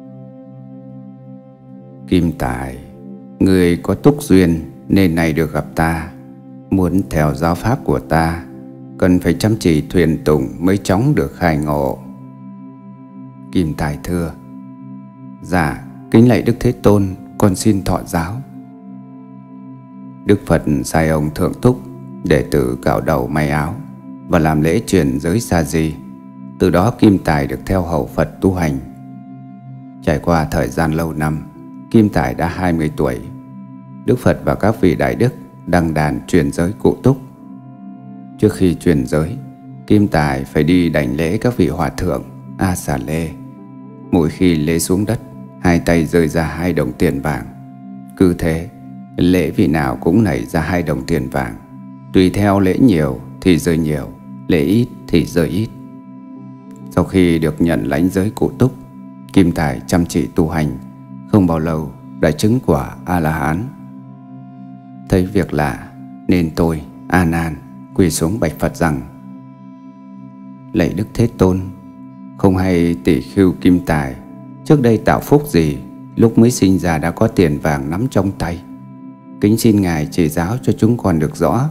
Kim Tài, người có túc duyên nên này được gặp ta. Muốn theo giáo pháp của ta, cần phải chăm chỉ thuyên tùng mới chóng được khai ngộ. Kim Tài thưa: Dạ, kính lạy Đức Thế Tôn, con xin thọ giáo. Đức Phật sai ông thượng túc, đệ tử cạo đầu may áo và làm lễ truyền giới sa di. Từ đó Kim Tài được theo hầu Phật tu hành. Trải qua thời gian lâu năm, Kim Tài đã 20 tuổi. Đức Phật và các vị đại đức đăng đàn truyền giới cụ túc. Trước khi truyền giới, Kim Tài phải đi đảnh lễ các vị hòa thượng A Xà Lê. Mỗi khi lễ xuống đất, hai tay rơi ra 2 đồng tiền vàng. Cứ thế, lễ vị nào cũng nảy ra 2 đồng tiền vàng. Tùy theo lễ nhiều thì rơi nhiều, lễ ít thì rơi ít. Sau khi được nhận lãnh giới cụ túc, Kim Tài chăm chỉ tu hành, không bao lâu đã chứng quả A-la-hán. Thấy việc lạ nên tôi, A Nan, quỳ xuống bạch Phật rằng: Lạy Đức Thế Tôn, không hay tỷ khưu Kim Tài trước đây tạo phúc gì lúc mới sinh ra đã có tiền vàng nắm trong tay. Kính xin Ngài chỉ giáo cho chúng con được rõ.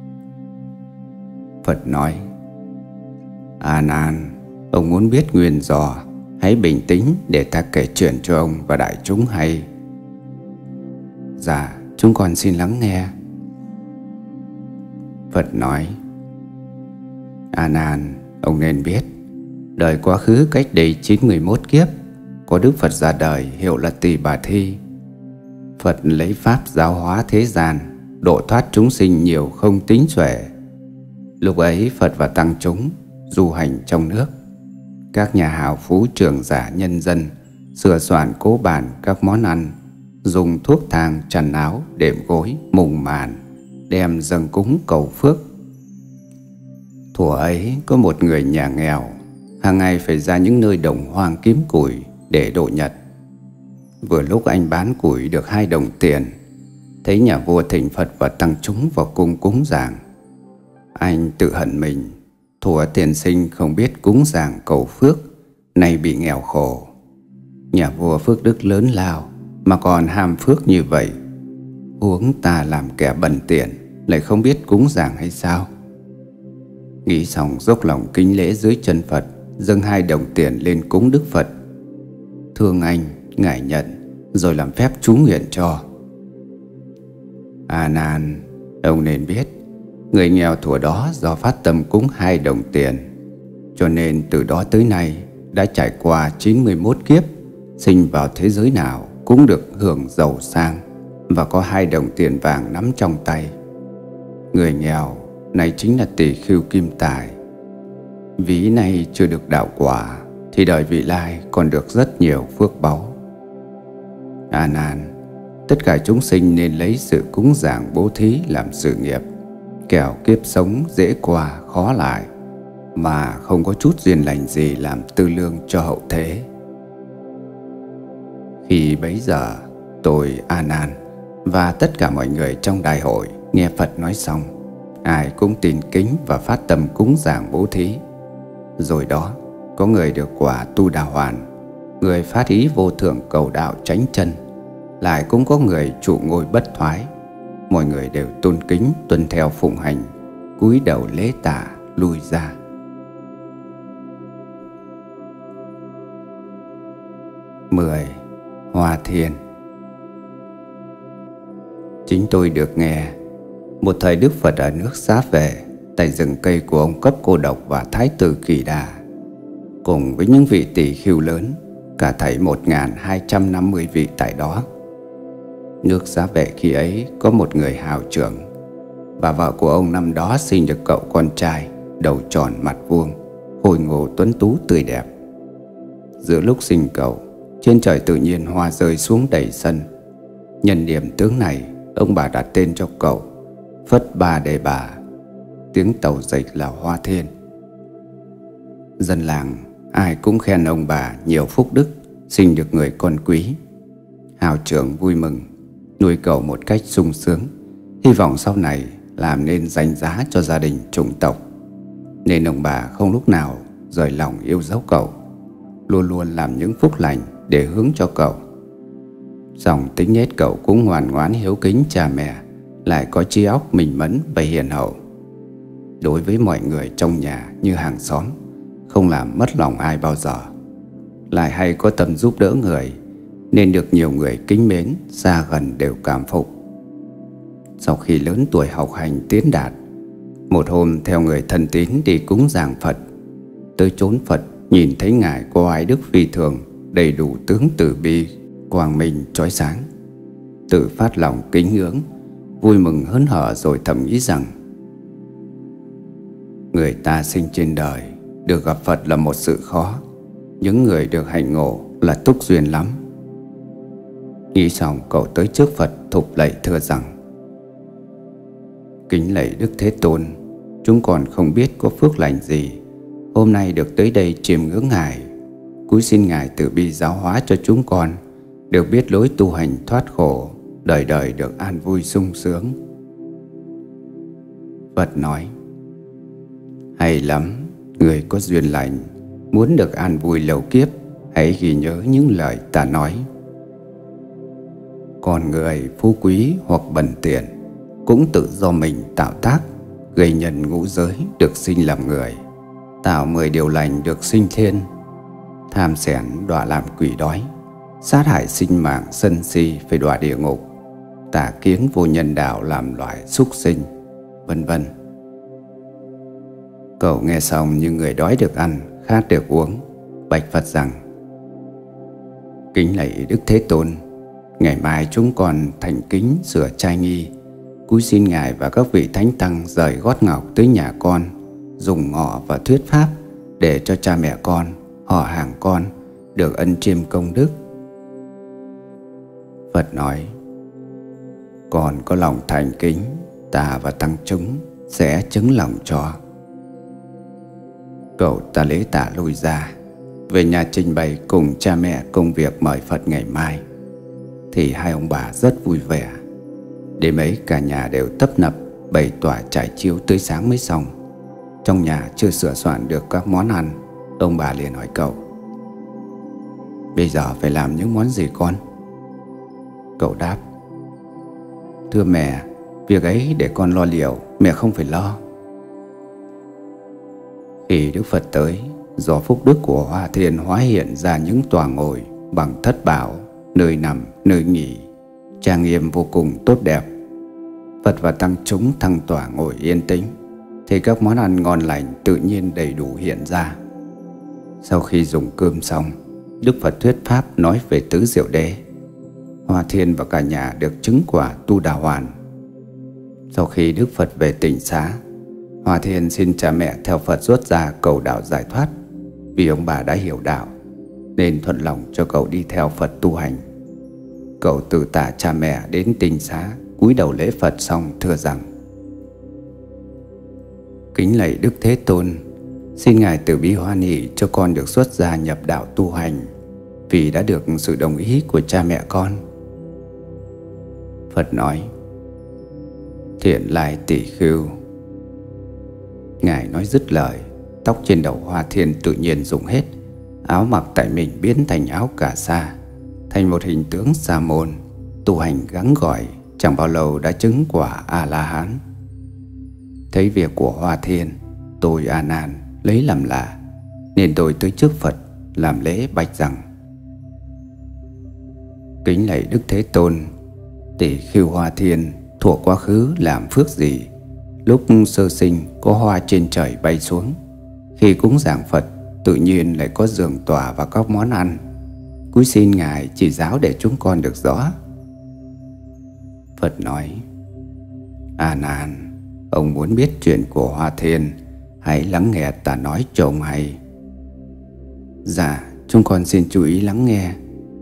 Phật nói: A Nan, ông muốn biết nguyên do, hãy bình tĩnh để ta kể chuyện cho ông và đại chúng hay. Dạ, chúng con xin lắng nghe. Phật nói: A Nan, ông nên biết, đời quá khứ cách đây 91 kiếp, có Đức Phật ra đời hiệu là Tỳ Bà Thi. Phật lấy pháp giáo hóa thế gian, độ thoát chúng sinh nhiều không tính xuể. Lúc ấy Phật và tăng chúng du hành trong nước. Các nhà hào phú trưởng giả nhân dân sửa soạn cố bàn các món ăn, dùng thuốc thang chăn áo đệm gối mùng màn, đem dâng cúng cầu phước. Thuở ấy có một người nhà nghèo, hàng ngày phải ra những nơi đồng hoang kiếm củi để độ nhật. Vừa lúc anh bán củi được 2 đồng tiền, thấy nhà vua thỉnh Phật và tăng chúng vào cung cúng dường. Anh tự hận mình, thuở tiền sinh không biết cúng dường cầu phước, nay bị nghèo khổ. Nhà vua phước đức lớn lao mà còn ham phước như vậy, huống ta làm kẻ bần tiện lại không biết cúng dường hay sao? Nghĩ xong dốc lòng kính lễ dưới chân Phật, dâng 2 đồng tiền lên cúng Đức Phật. Thương anh, Ngài nhận, rồi làm phép chú nguyện cho. A Nan, ông nên biết, người nghèo thuở đó do phát tâm cúng 2 đồng tiền, cho nên từ đó tới nay đã trải qua 91 kiếp, sinh vào thế giới nào cũng được hưởng giàu sang và có 2 đồng tiền vàng nắm trong tay. Người nghèo này chính là tỷ khưu Kim Tài. Ví này chưa được đạo quả thì đời vị lai còn được rất nhiều phước báu. A Nan, tất cả chúng sinh nên lấy sự cúng dường bố thí làm sự nghiệp, kẻo kiếp sống dễ qua khó lại, mà không có chút duyên lành gì làm tư lương cho hậu thế. Khi bấy giờ, tôi A Nan và tất cả mọi người trong đại hội nghe Phật nói xong, ai cũng tin kính và phát tâm cúng dường bố thí. Rồi đó, Có người được quả Tu Đà Hoàn, người phát ý vô thượng cầu đạo chánh chân, lại cũng có người trụ ngôi bất thoái. Mọi người đều tôn kính tuân theo phụng hành, cúi đầu lễ tạ lui ra. Mười, Hoa Thiên. Chính tôi được nghe một thời Đức Phật ở nước Xá Vệ, tại rừng cây của ông Cấp Cô Độc và Thái tử Kỳ Đà, cùng với những vị tỷ khưu lớn, cả thảy 1.250 vị tại đó. Nước Xá Vệ khi ấy có một người hào trưởng, và vợ của ông năm đó sinh được cậu con trai, đầu tròn mặt vuông, khôi ngô tuấn tú tươi đẹp. Giữa lúc sinh cậu, trên trời tự nhiên hoa rơi xuống đầy sân. Nhân niệm tướng này, ông bà đặt tên cho cậu Phất Ba Đề Bà, tiếng tàu dịch là Hoa Thiên. Dân làng ai cũng khen ông bà nhiều phúc đức, sinh được người con quý. Hào trưởng vui mừng, nuôi cậu một cách sung sướng, hy vọng sau này làm nên danh giá cho gia đình chủng tộc. Nên ông bà không lúc nào rời lòng yêu dấu cậu, luôn luôn làm những phúc lành để hướng cho cậu. Dòng tính nết cậu cũng ngoan ngoãn hiếu kính cha mẹ, lại có trí óc minh mẫn và hiền hậu. Đối với mọi người trong nhà như hàng xóm, không làm mất lòng ai bao giờ. Lại hay có tâm giúp đỡ người, nên được nhiều người kính mến, xa gần đều cảm phục. Sau khi lớn tuổi học hành tiến đạt, một hôm theo người thân tín đi cúng dường Phật. Tới chốn Phật, nhìn thấy Ngài có oai đức phi thường, đầy đủ tướng từ bi, quang minh chói sáng. Tự phát lòng kính ngưỡng, vui mừng hớn hở, rồi thầm nghĩ rằng người ta sinh trên đời được gặp Phật là một sự khó, những người được hạnh ngộ là túc duyên lắm. Nghĩ xong, cậu tới trước Phật thục lạy thưa rằng: kính lạy Đức Thế Tôn, chúng còn không biết có phước lành gì, hôm nay được tới đây chiêm ngưỡng Ngài. Cúi xin Ngài từ bi giáo hóa cho chúng con được biết lối tu hành thoát khổ, đời đời được an vui sung sướng. Phật nói: hay lắm, người có duyên lành, muốn được an vui lâu kiếp, hãy ghi nhớ những lời ta nói. Con người phú quý hoặc bần tiện cũng tự do mình tạo tác, gây nhân ngũ giới được sinh làm người, tạo 10 điều lành được sinh thiên, tham xẻn đọa làm quỷ đói, sát hại sinh mạng sân si phải đọa địa ngục, tà kiến vô nhân đạo làm loài súc sinh, vân vân. Cậu nghe xong như người đói được ăn, khát được uống, bạch Phật rằng: kính lạy Đức Thế Tôn, ngày mai chúng con thành kính sửa trai nghi, cúi xin Ngài và các vị thánh tăng rời gót ngọc tới nhà con, dùng ngọ và thuyết pháp để cho cha mẹ con, họ hàng con được ân chiêm công đức. Phật nói: con có lòng thành kính, ta và tăng chúng sẽ chứng lòng cho. Cậu ta lễ tạ lui ra, về nhà trình bày cùng cha mẹ công việc mời Phật ngày mai. Thì hai ông bà rất vui vẻ. Đêm ấy cả nhà đều tấp nập bày tỏa trải chiếu tới sáng mới xong. Trong nhà chưa sửa soạn được các món ăn, ông bà liền hỏi cậu: bây giờ phải làm những món gì con? Cậu đáp: thưa mẹ, việc ấy để con lo liệu, mẹ không phải lo. Khi Đức Phật tới, do phúc đức của Hoa Thiên hóa hiện ra những tòa ngồi bằng thất bảo, nơi nằm, nơi nghỉ, trang nghiêm vô cùng tốt đẹp. Phật và tăng chúng thăng tòa ngồi yên tĩnh, thì các món ăn ngon lành tự nhiên đầy đủ hiện ra. Sau khi dùng cơm xong, Đức Phật thuyết pháp nói về tứ diệu đế. Hoa Thiên và cả nhà được chứng quả Tu Đà Hoàn. Sau khi Đức Phật về tỉnh xá, Hoa Thiên xin cha mẹ theo Phật xuất gia cầu đạo giải thoát. Vì ông bà đã hiểu đạo nên thuận lòng cho cậu đi theo Phật tu hành. Cậu từ tạ cha mẹ đến tỉnh xá, cúi đầu lễ Phật xong thưa rằng: kính lạy Đức Thế Tôn, xin Ngài từ bi hoan hỷ cho con được xuất gia nhập đạo tu hành, vì đã được sự đồng ý của cha mẹ con. Phật nói: thiện lai tỷ khưu. Ngài nói dứt lời, tóc trên đầu Hoa Thiên tự nhiên rụng hết. Áo mặc tại mình biến thành áo cà sa, thành một hình tướng sa môn tu hành gắng gỏi, chẳng bao lâu đã chứng quả A-la-hán. Thấy việc của Hoa Thiên, tôi A Nan lấy làm lạ, nên tôi tới trước Phật làm lễ bạch rằng: kính lạy Đức Thế Tôn, tỷ khưu Hoa Thiên thuở quá khứ làm phước gì, lúc sơ sinh có hoa trên trời bay xuống, khi cúng dường Phật tự nhiên lại có giường tòa và các món ăn. Cúi xin Ngài chỉ giáo để chúng con được rõ. Phật nói: A Nan, ông muốn biết chuyện của Hoa Thiên, hãy lắng nghe ta nói cho ông hay. Dạ, chúng con xin chú ý lắng nghe.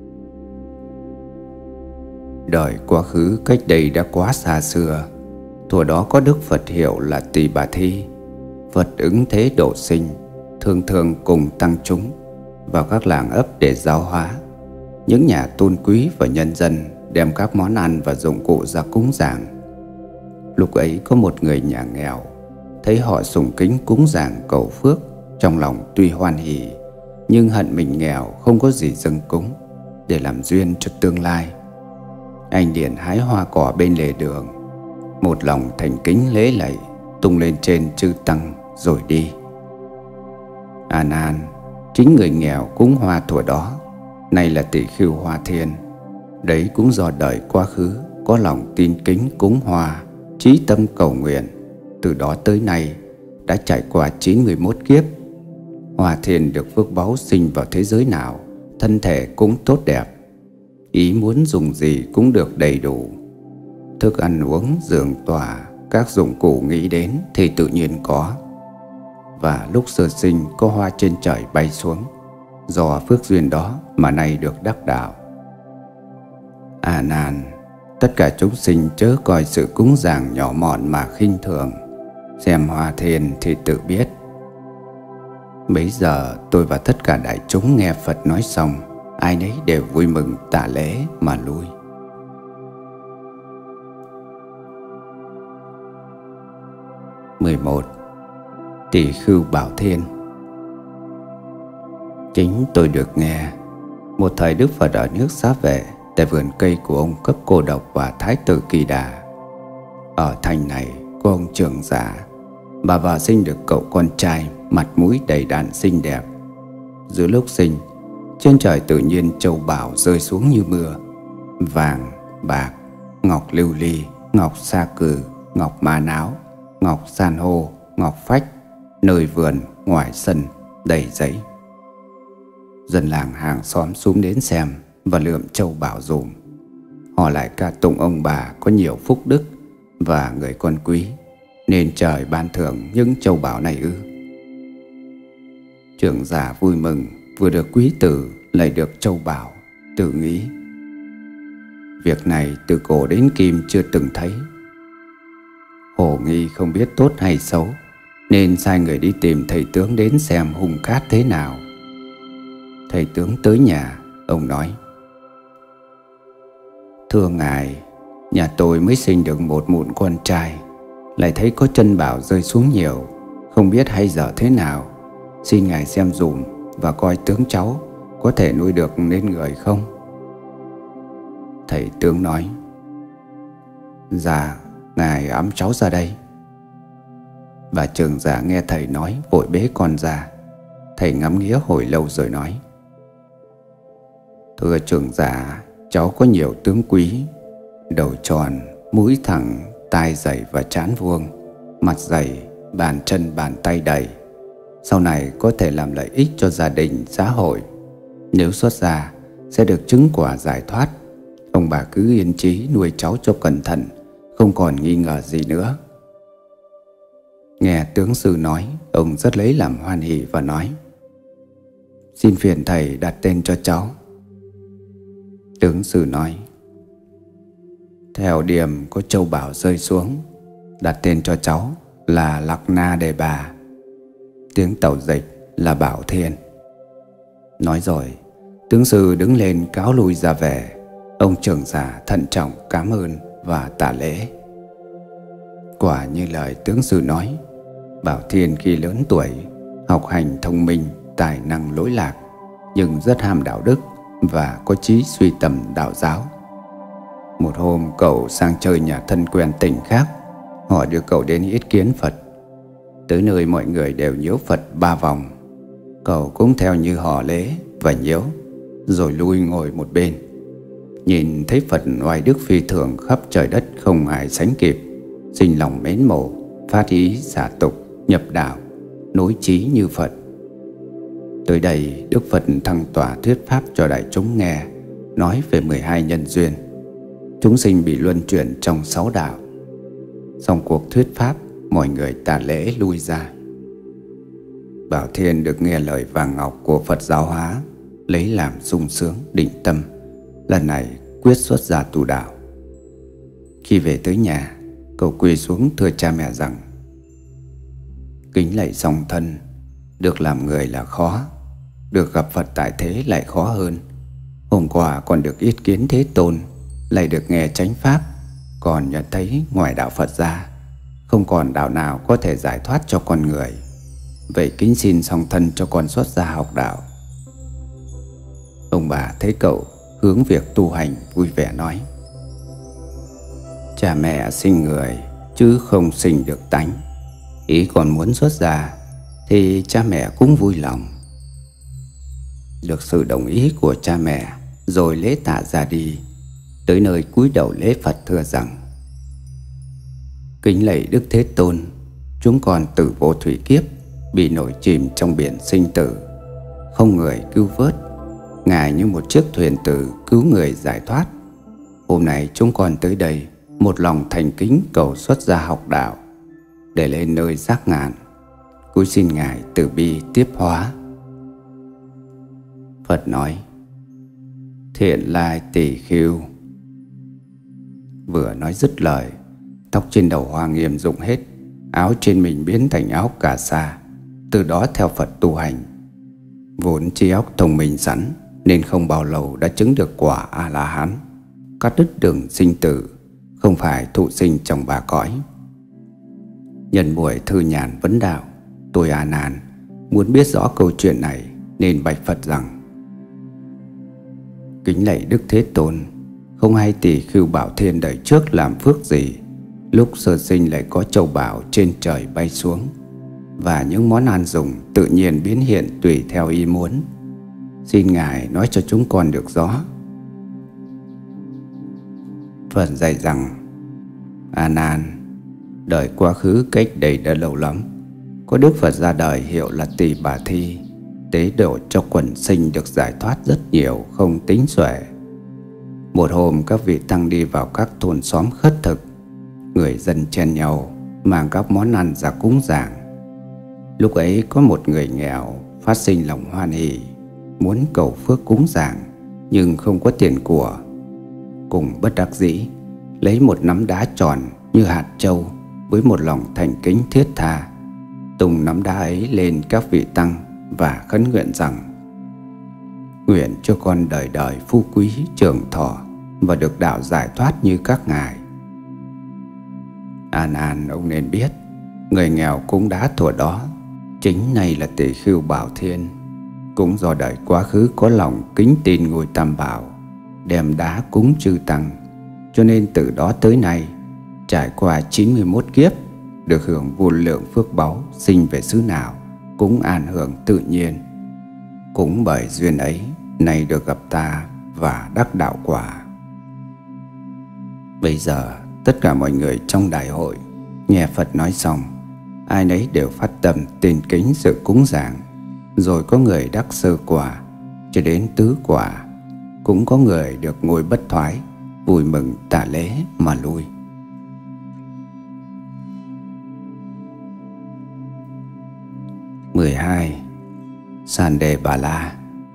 Đời quá khứ cách đây đã quá xa xưa. Thuở đó có Đức Phật hiệu là Tỳ Bà Thi. Phật ứng thế độ sinh, thường thường cùng tăng chúng vào các làng ấp để giáo hóa. Những nhà tôn quý và nhân dân đem các món ăn và dụng cụ ra cúng dường. Lúc ấy có một người nhà nghèo, thấy họ sùng kính cúng dường cầu phước, trong lòng tuy hoan hỉ, nhưng hận mình nghèo không có gì dâng cúng để làm duyên cho tương lai. Anh liền hái hoa cỏ bên lề đường, một lòng thành kính lễ lạy, tung lên trên chư tăng rồi đi. A Nan, chính người nghèo cúng hoa thuở đó nay là tỷ khưu Hoa Thiên. Đấy cũng do đời quá khứ có lòng tin kính cúng hoa, chí tâm cầu nguyện. Từ đó tới nay đã trải qua 91 kiếp. Hoa Thiên được phước báu sinh vào thế giới nào, thân thể cũng tốt đẹp, ý muốn dùng gì cũng được đầy đủ. Thức ăn uống, giường tòa, các dụng cụ nghĩ đến thì tự nhiên có. Và lúc sơ sinh có hoa trên trời bay xuống, do phước duyên đó mà nay được đắc đạo. A Nan, tất cả chúng sinh chớ coi sự cúng dường nhỏ mọn mà khinh thường, xem Hoa Thiên thì tự biết. Bấy giờ tôi và tất cả đại chúng nghe Phật nói xong, ai nấy đều vui mừng tạ lễ mà lui. (11) Tỷ khưu Bảo Thiên. Chính tôi được nghe, một thời Đức Phật ở nước Xá Vệ, tại vườn cây của ông Cấp Cô Độc và Thái tử Kỳ Đà. Ở thành này có ông trưởng giả, bà vợ sinh được cậu con trai, mặt mũi đầy đặn xinh đẹp. Giữa lúc sinh, trên trời tự nhiên châu báu rơi xuống như mưa: vàng, bạc, ngọc lưu ly, ngọc sa cừ, ngọc ma náo, ngọc san hô, ngọc phách, nơi vườn, ngoài sân đầy giấy. Dân làng hàng xóm xuống đến xem và lượm châu báu dùm. Họ lại ca tụng ông bà có nhiều phúc đức và người con quý, nên trời ban thưởng những châu báu này ư? Trưởng giả vui mừng, vừa được quý tử lại được châu báu, tự nghĩ: việc này từ cổ đến kim chưa từng thấy. Hồ nghi không biết tốt hay xấu, nên sai người đi tìm thầy tướng đến xem hung cát thế nào. Thầy tướng tới nhà, ông nói: thưa ngài, nhà tôi mới sinh được một mụn con trai, lại thấy có chân bảo rơi xuống nhiều, không biết hay dở thế nào. Xin ngài xem dùm và coi tướng cháu có thể nuôi được nên người không. Thầy tướng nói: dạ, ngài ẵm cháu ra đây. Bà trưởng giả nghe thầy nói vội bế con ra. Thầy ngắm nghía hồi lâu rồi nói: thưa trưởng giả, cháu có nhiều tướng quý: đầu tròn, mũi thẳng, tai dày và trán vuông, mặt dày, bàn chân bàn tay đầy. Sau này có thể làm lợi ích cho gia đình, xã hội. Nếu xuất gia sẽ được chứng quả giải thoát. Ông bà cứ yên chí nuôi cháu cho cẩn thận, không còn nghi ngờ gì nữa. Nghe tướng sư nói, ông rất lấy làm hoan hỉ và nói: xin phiền thầy đặt tên cho cháu. Tướng sư nói: theo điềm có châu báu rơi xuống, đặt tên cho cháu là Lạc Na Đề Bà, tiếng tàu dịch là Bảo Thiên. Nói rồi, tướng sư đứng lên cáo lui ra về. Ông trưởng giả thận trọng cảm ơn và tạ lễ. Quả như lời tướng sư nói, Bảo Thiên khi lớn tuổi, học hành thông minh, tài năng lỗi lạc, nhưng rất ham đạo đức và có chí suy tầm đạo giáo. Một hôm cậu sang chơi nhà thân quen tỉnh khác, họ đưa cậu đến yết kiến Phật. Tới nơi mọi người đều nhiễu Phật 3 vòng, cậu cũng theo như họ lễ và nhiễu, rồi lui ngồi một bên. Nhìn thấy Phật oai đức phi thường khắp trời đất không ai sánh kịp, sinh lòng mến mộ, phát ý xả tục, nhập đạo, nối chí như Phật. Tới đây Đức Phật thăng tọa thuyết pháp cho đại chúng nghe, nói về 12 nhân duyên chúng sinh bị luân chuyển trong 6 đạo. Xong cuộc thuyết pháp, mọi người tạ lễ lui ra. Bảo Thiên được nghe lời vàng ngọc của Phật giáo hóa, lấy làm sung sướng định tâm, lần này quyết xuất gia tu đạo. Khi về tới nhà, cậu quỳ xuống thưa cha mẹ rằng: kính lạy song thân, được làm người là khó, được gặp Phật tại thế lại khó hơn. Hôm qua còn được yết kiến Thế Tôn, lại được nghe chánh pháp, còn nhận thấy ngoài đạo Phật ra không còn đạo nào có thể giải thoát cho con người. Vậy kính xin song thân cho con xuất gia học đạo. Ông bà thấy cậu hướng việc tu hành, vui vẻ nói: cha mẹ sinh người chứ không sinh được tánh, ý còn muốn xuất gia thì cha mẹ cũng vui lòng. Được sự đồng ý của cha mẹ, rồi lễ tạ ra đi. Tới nơi cúi đầu lễ Phật thưa rằng: kính lạy Đức Thế Tôn, chúng con từ vô thủy kiếp bị nổi chìm trong biển sinh tử, không người cứu vớt. Ngài như một chiếc thuyền tử cứu người giải thoát. Hôm nay chúng con tới đây một lòng thành kính cầu xuất gia học đạo, để lên nơi giác ngàn. Cúi xin Ngài từ bi tiếp hóa. Phật nói: thiện lai tỷ khưu. Vừa nói dứt lời, tóc trên đầu Hoa Nghiêm rụng hết, áo trên mình biến thành áo cà sa. Từ đó theo Phật tu hành. Vốn trí óc thông minh sẵn, nên không bao lâu đã chứng được quả A-la-hán, cắt đứt đường sinh tử, không phải thụ sinh trong 3 cõi. Nhân buổi thư nhàn vấn đạo, tôi A Nan muốn biết rõ câu chuyện này, nên bạch Phật rằng: kính lạy Đức Thế Tôn, không hay tỷ khưu Bảo Thiên đời trước làm phước gì, lúc sơ sinh lại có châu bảo trên trời bay xuống, và những món ăn dùng tự nhiên biến hiện tùy theo ý muốn. Xin Ngài nói cho chúng con được rõ. Phật dạy rằng: A Nan, đời quá khứ cách đây đã lâu lắm, có Đức Phật ra đời hiệu là Tỳ Bà Thi, tế độ cho quần sinh được giải thoát rất nhiều, không tính xuể. Một hôm các vị tăng đi vào các thôn xóm khất thực, người dân chen nhau mang các món ăn ra cúng dường. Lúc ấy có một người nghèo phát sinh lòng hoan hỉ, muốn cầu phước cúng dường nhưng không có tiền của. Cùng bất đắc dĩ, lấy một nắm đá tròn như hạt châu, với một lòng thành kính thiết tha, tung nắm đá ấy lên các vị tăng và khấn nguyện rằng: nguyện cho con đời đời phú quý trường thọ và được đạo giải thoát như các ngài. A Nan, ông nên biết, người nghèo cúng đá thuở đó chính này là tỷ khưu Bảo Thiên. Cũng do đời quá khứ có lòng kính tin ngôi Tam Bảo, đem đá cúng chư tăng, cho nên từ đó tới nay, trải qua 91 kiếp, được hưởng vô lượng phước báu, sinh về xứ nào cũng an hưởng tự nhiên. Cũng bởi duyên ấy, nay được gặp ta và đắc đạo quả. Bây giờ tất cả mọi người trong đại hội nghe Phật nói xong, ai nấy đều phát tâm tin kính sự cúng dường. Rồi có người đắc sơ quả cho đến tứ quả, cũng có người được ngồi bất thoái, vui mừng tạ lễ mà lui. Mười hai. Sàn Đề Bà La.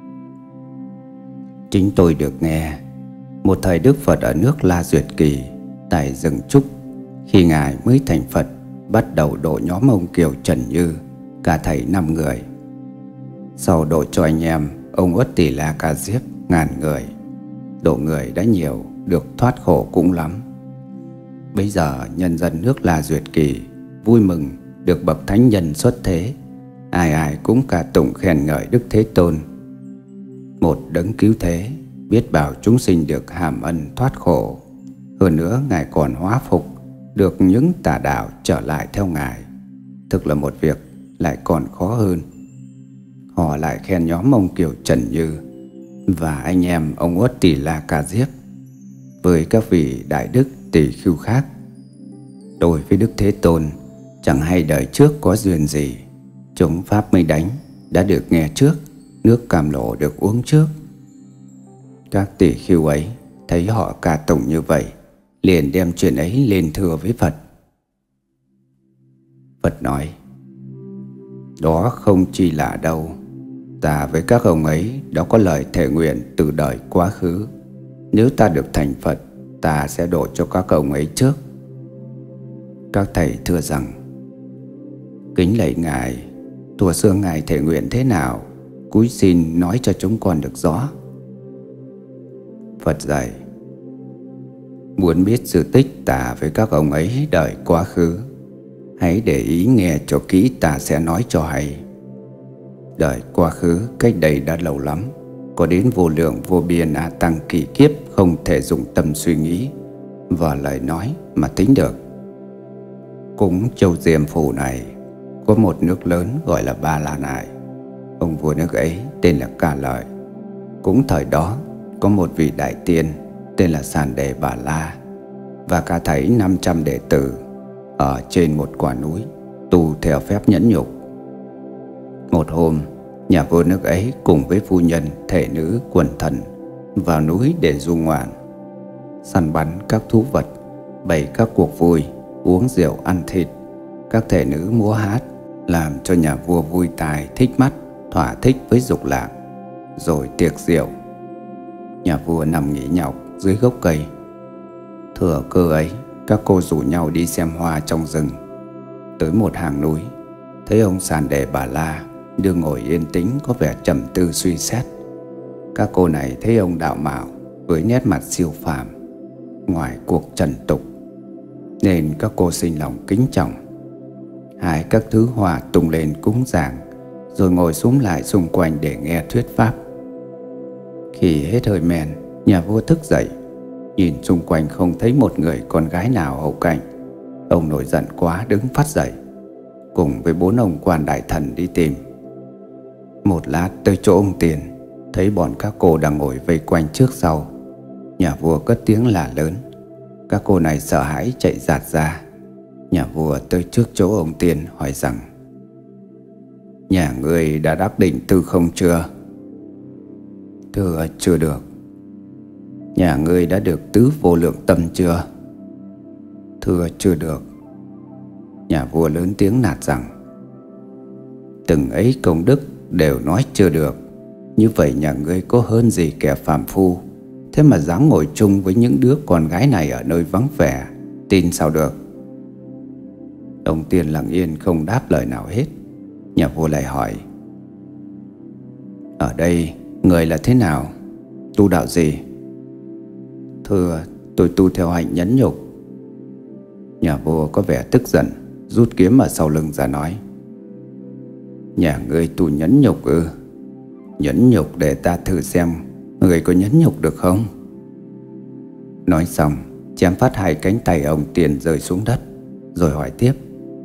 Chính tôi được nghe, một thời Đức Phật ở nước La Duyệt Kỳ, tại rừng trúc, khi Ngài mới thành Phật, bắt đầu độ nhóm ông Kiều Trần Như, cả thầy 5 người. Sau độ cho anh em, ông Uất Tỳ La Ca Diếp ngàn người. Độ người đã nhiều, được thoát khổ cũng lắm. Bây giờ nhân dân nước La Duyệt Kỳ vui mừng được bậc thánh nhân xuất thế, Ai ai cũng ca tụng khen ngợi Đức Thế Tôn, một đấng cứu thế, biết bảo chúng sinh được hàm ân thoát khổ. Hơn nữa Ngài còn hóa phục được những tà đạo trở lại theo Ngài. Thực là một việc lại còn khó hơn. Họ lại khen nhóm ông Kiều Trần Như và anh em ông Uất Tỳ La Ca Diếp với các vị đại đức tỷ khưu khác. Đối với Đức Thế Tôn, chẳng hay đời trước có duyên gì, chúng pháp mây đánh đã được nghe trước, nước cam lộ được uống trước. Các tỷ khưu ấy thấy họ ca tụng như vậy, liền đem chuyện ấy lên thưa với Phật. Phật nói: đó không chi lạ đâu. Ta với các ông ấy đã có lời thệ nguyện từ đời quá khứ, nếu ta được thành Phật, ta sẽ độ cho các ông ấy trước. Các thầy thưa rằng: kính lạy Ngài, thuở xưa Ngài thệ nguyện thế nào, cúi xin nói cho chúng con được rõ. Phật dạy: muốn biết sự tích ta với các ông ấy đời quá khứ, hãy để ý nghe cho kỹ, ta sẽ nói cho hay. Đời quá khứ cách đây đã lâu lắm, có đến vô lượng vô biên a tăng kỳ kiếp không thể dùng tâm suy nghĩ và lời nói mà tính được. Cũng châu Diêm Phủ này có một nước lớn gọi là Ba La Nại. Ông vua nước ấy tên là Ca Lợi. Cũng thời đó có một vị đại tiên tên là Sàn Đề Bà La và cả thảy 500 đệ tử ở trên một quả núi tu theo phép nhẫn nhục. Một hôm, nhà vua nước ấy cùng với phu nhân, thể nữ, quần thần vào núi để du ngoạn, săn bắn các thú vật, bày các cuộc vui, uống rượu ăn thịt. Các thể nữ múa hát làm cho nhà vua vui tai thích mắt, thỏa thích với dục lạc. Rồi tiệc rượu, nhà vua nằm nghỉ nhọc dưới gốc cây. Thừa cơ ấy, các cô rủ nhau đi xem hoa trong rừng. Tới một hàng núi, thấy ông Sàn Đề Bà La đương ngồi yên tĩnh, có vẻ trầm tư suy xét. Các cô này thấy ông đạo mạo với nét mặt siêu phàm, ngoài cuộc trần tục, nên các cô sinh lòng kính trọng. Hái các thứ hoa tung lên cúng dường, rồi ngồi xúm lại xung quanh để nghe thuyết pháp. Khi hết hơi men, nhà vua thức dậy, nhìn xung quanh không thấy một người con gái nào hầu cạnh. Ông nổi giận quá đứng phát dậy, cùng với 4 ông quan đại thần đi tìm. Một lát tới chỗ ông Tiền, thấy bọn các cô đang ngồi vây quanh trước sau. Nhà vua cất tiếng là lớn. Các cô này sợ hãi chạy giạt ra. Nhà vua tới trước chỗ ông Tiền hỏi rằng: nhà ngươi đã đắc định tư không chưa? Thưa chưa được. Nhà ngươi đã được tứ vô lượng tâm chưa? Thưa chưa được. Nhà vua lớn tiếng nạt rằng: từng ấy công đức đều nói chưa được, như vậy nhà ngươi có hơn gì kẻ phàm phu, thế mà dám ngồi chung với những đứa con gái này ở nơi vắng vẻ, tin sao được? Ông Tiên lặng yên không đáp lời nào hết. Nhà vua lại hỏi: ở đây người là thế nào, tu đạo gì? Thưa, tôi tu theo hạnh nhẫn nhục. Nhà vua có vẻ tức giận, rút kiếm ở sau lưng ra nói: nhà ngươi tu nhẫn nhục ư? Nhẫn nhục để ta thử xem người có nhẫn nhục được không. Nói xong, chém phát 2 cánh tay ông Tiền rơi xuống đất, rồi hỏi tiếp: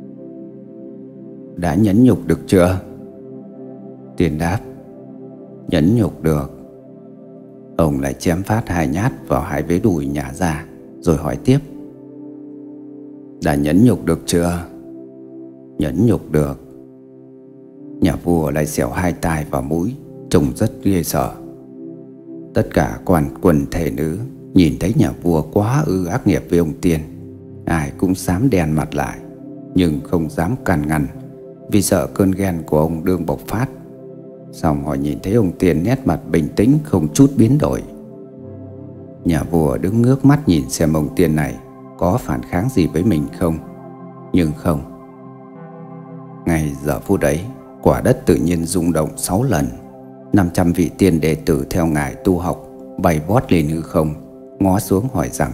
đã nhẫn nhục được chưa? Tiền đáp: nhẫn nhục được. Ông lại chém phát 2 nhát vào 2 vế đùi nhả ra, rồi hỏi tiếp: đã nhẫn nhục được chưa? Nhẫn nhục được. Nhà vua lại xẻo 2 tai vào mũi, trông rất ghê sợ. Tất cả quan quần thể nữ nhìn thấy nhà vua quá ác nghiệp với ông Tiên, ai cũng xám đen mặt lại, nhưng không dám can ngăn, vì sợ cơn ghen của ông đương bộc phát. Xong họ nhìn thấy ông Tiên nét mặt bình tĩnh, không chút biến đổi. Nhà vua đứng ngước mắt nhìn xem ông Tiên này có phản kháng gì với mình không. Nhưng không. Ngay giờ phút ấy, quả đất tự nhiên rung động 6 lần. 500 vị tiên đệ tử theo ngài tu học bay vót lên hư không, ngó xuống hỏi rằng: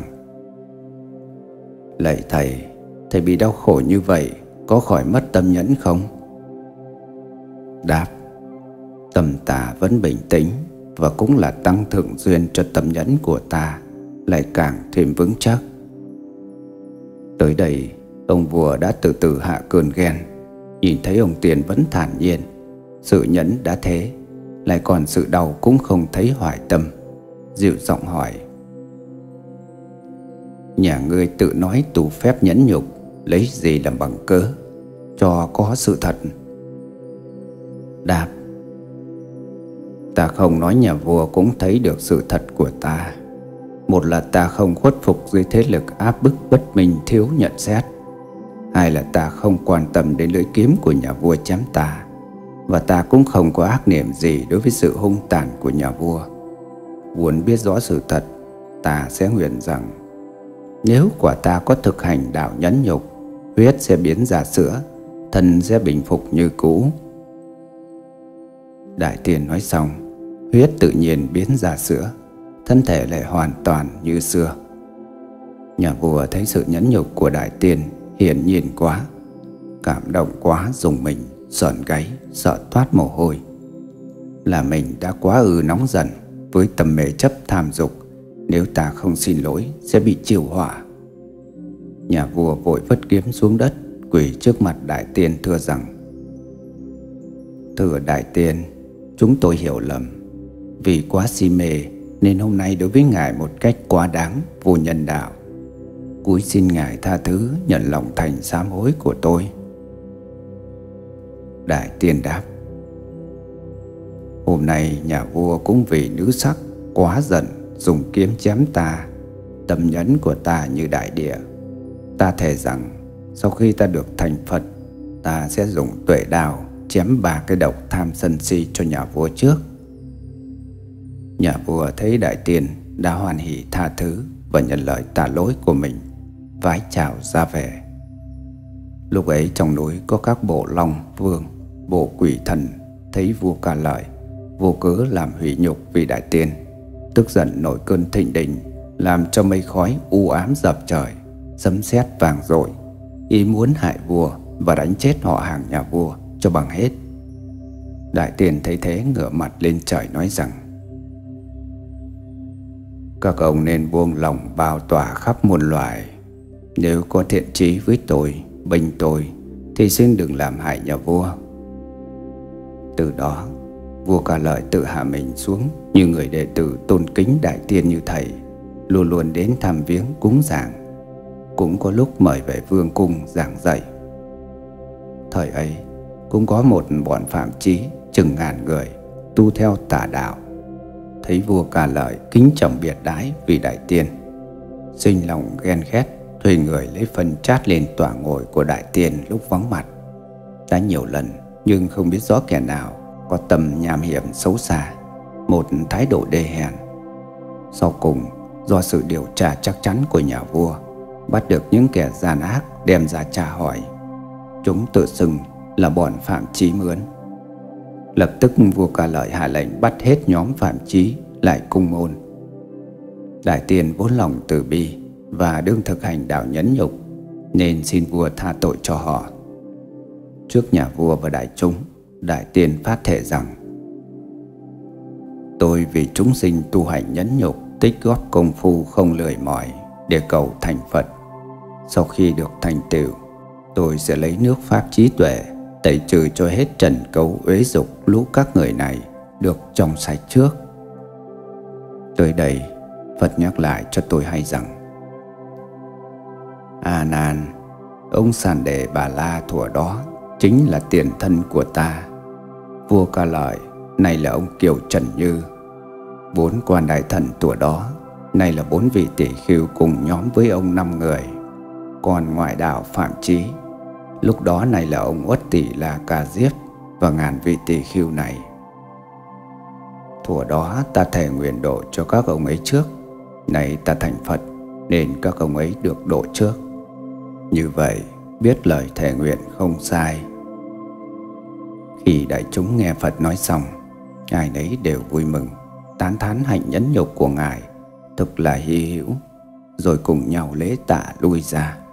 lạy thầy, thầy bị đau khổ như vậy có khỏi mất tâm nhẫn không? Đáp: tâm ta vẫn bình tĩnh, và cũng là tăng thượng duyên cho tâm nhẫn của ta lại càng thêm vững chắc. Tới đây, ông vua đã từ từ hạ cơn ghen. Nhìn thấy ông tiền vẫn thản nhiên, sự nhẫn đã thế, lại còn sự đau cũng không thấy hoài tâm, dịu giọng hỏi: nhà ngươi tự nói tù phép nhẫn nhục, lấy gì làm bằng cớ, cho có sự thật? Đáp: ta không nói, nhà vua cũng thấy được sự thật của ta. Một là ta không khuất phục dưới thế lực áp bức bất minh thiếu nhận xét. Hai là ta không quan tâm đến lưỡi kiếm của nhà vua chém ta. Và ta cũng không có ác niệm gì đối với sự hung tàn của nhà vua. Muốn biết rõ sự thật, ta sẽ nguyện rằng nếu quả ta có thực hành đạo nhẫn nhục, huyết sẽ biến ra sữa, thân sẽ bình phục như cũ. Đại tiên nói xong, huyết tự nhiên biến ra sữa, thân thể lại hoàn toàn như xưa. Nhà vua thấy sự nhẫn nhục của đại tiên hiển nhiên quá, cảm động quá, rùng mình, sởn gáy, sợ toát mồ hôi. Là mình đã quá nóng giận với tầm mê chấp tham dục, nếu ta không xin lỗi sẽ bị chiêu hỏa. Nhà vua vội vứt kiếm xuống đất, quỳ trước mặt đại tiên thưa rằng: thưa đại tiên, chúng tôi hiểu lầm. Vì quá si mê nên hôm nay đối với ngài một cách quá đáng, vô nhân đạo. Cúi xin ngài tha thứ, nhận lòng thành sám hối của tôi. Đại tiên đáp: hôm nay nhà vua cũng vì nữ sắc quá giận dùng kiếm chém ta. Tâm nhẫn của ta như đại địa. Ta thề rằng sau khi ta được thành Phật, ta sẽ dùng tuệ đao chém 3 cái độc tham sân si cho nhà vua trước. Nhà vua thấy đại tiên đã hoan hỉ tha thứ và nhận lời tạ lỗi của mình, vái chào ra về. Lúc ấy trong núi có các bộ long vương, bộ quỷ thần thấy vua Ca Lợi vô cớ làm hủy nhục vì đại tiên, tức giận nổi cơn thịnh đình, làm cho mây khói u ám dập trời, sấm sét vang dội, ý muốn hại vua và đánh chết họ hàng nhà vua cho bằng hết. Đại tiên thấy thế ngửa mặt lên trời nói rằng: các ông nên buông lòng bao tỏa khắp muôn loài. Nếu có thiện chí với tôi, bênh tôi, thì xin đừng làm hại nhà vua. Từ đó, vua Ca Lợi tự hạ mình xuống như người đệ tử tôn kính đại tiên như thầy, luôn luôn đến thăm viếng cúng dường, cũng có lúc mời về vương cung giảng dạy. Thời ấy cũng có một bọn phạm chí chừng ngàn người tu theo tà đạo, thấy vua Ca Lợi kính trọng biệt đái vì đại tiên, sinh lòng ghen ghét, thuê người lấy phân chát lên tòa ngồi của đại tiên lúc vắng mặt. Đã nhiều lần nhưng không biết rõ kẻ nào có tầm nham hiểm xấu xa, một thái độ đê hèn. Sau cùng, do sự điều tra chắc chắn của nhà vua, bắt được những kẻ gian ác đem ra tra hỏi. Chúng tự xưng là bọn phạm chí mướn. Lập tức vua Ca Lợi hạ lệnh bắt hết nhóm phạm chí lại cung môn. Đại tiên vốn lòng từ bi và đương thực hành đạo nhẫn nhục, nên xin vua tha tội cho họ. Trước nhà vua và đại chúng, đại tiên phát thệ rằng: tôi vì chúng sinh tu hành nhẫn nhục, tích góp công phu không lười mỏi để cầu thành Phật. Sau khi được thành tựu, tôi sẽ lấy nước pháp trí tuệ tẩy trừ cho hết trần cấu uế dục lũ các người này được trong sạch trước. Tới đây, Phật nhắc lại cho tôi hay rằng: A Nan, ông Sàn Đề Bà La thuở đó chính là tiền thân của ta. Vua Ca Lợi này là ông Kiều Trần Như. 4 quan đại thần tuổi đó nay là 4 vị tỷ khưu cùng nhóm với ông 5 người. Còn ngoại đạo phạm chí, lúc đó này là ông Uất Tỷ La Ca Diếp và ngàn vị tỷ khưu này. Thuở đó ta thề nguyện độ cho các ông ấy trước, nay ta thành Phật nên các ông ấy được độ trước. Như vậy biết lời thề nguyện không sai. Khi đại chúng nghe Phật nói xong, ai nấy đều vui mừng, tán thán hạnh nhẫn nhục của ngài thực là hy hữu, rồi cùng nhau lễ tạ lui ra.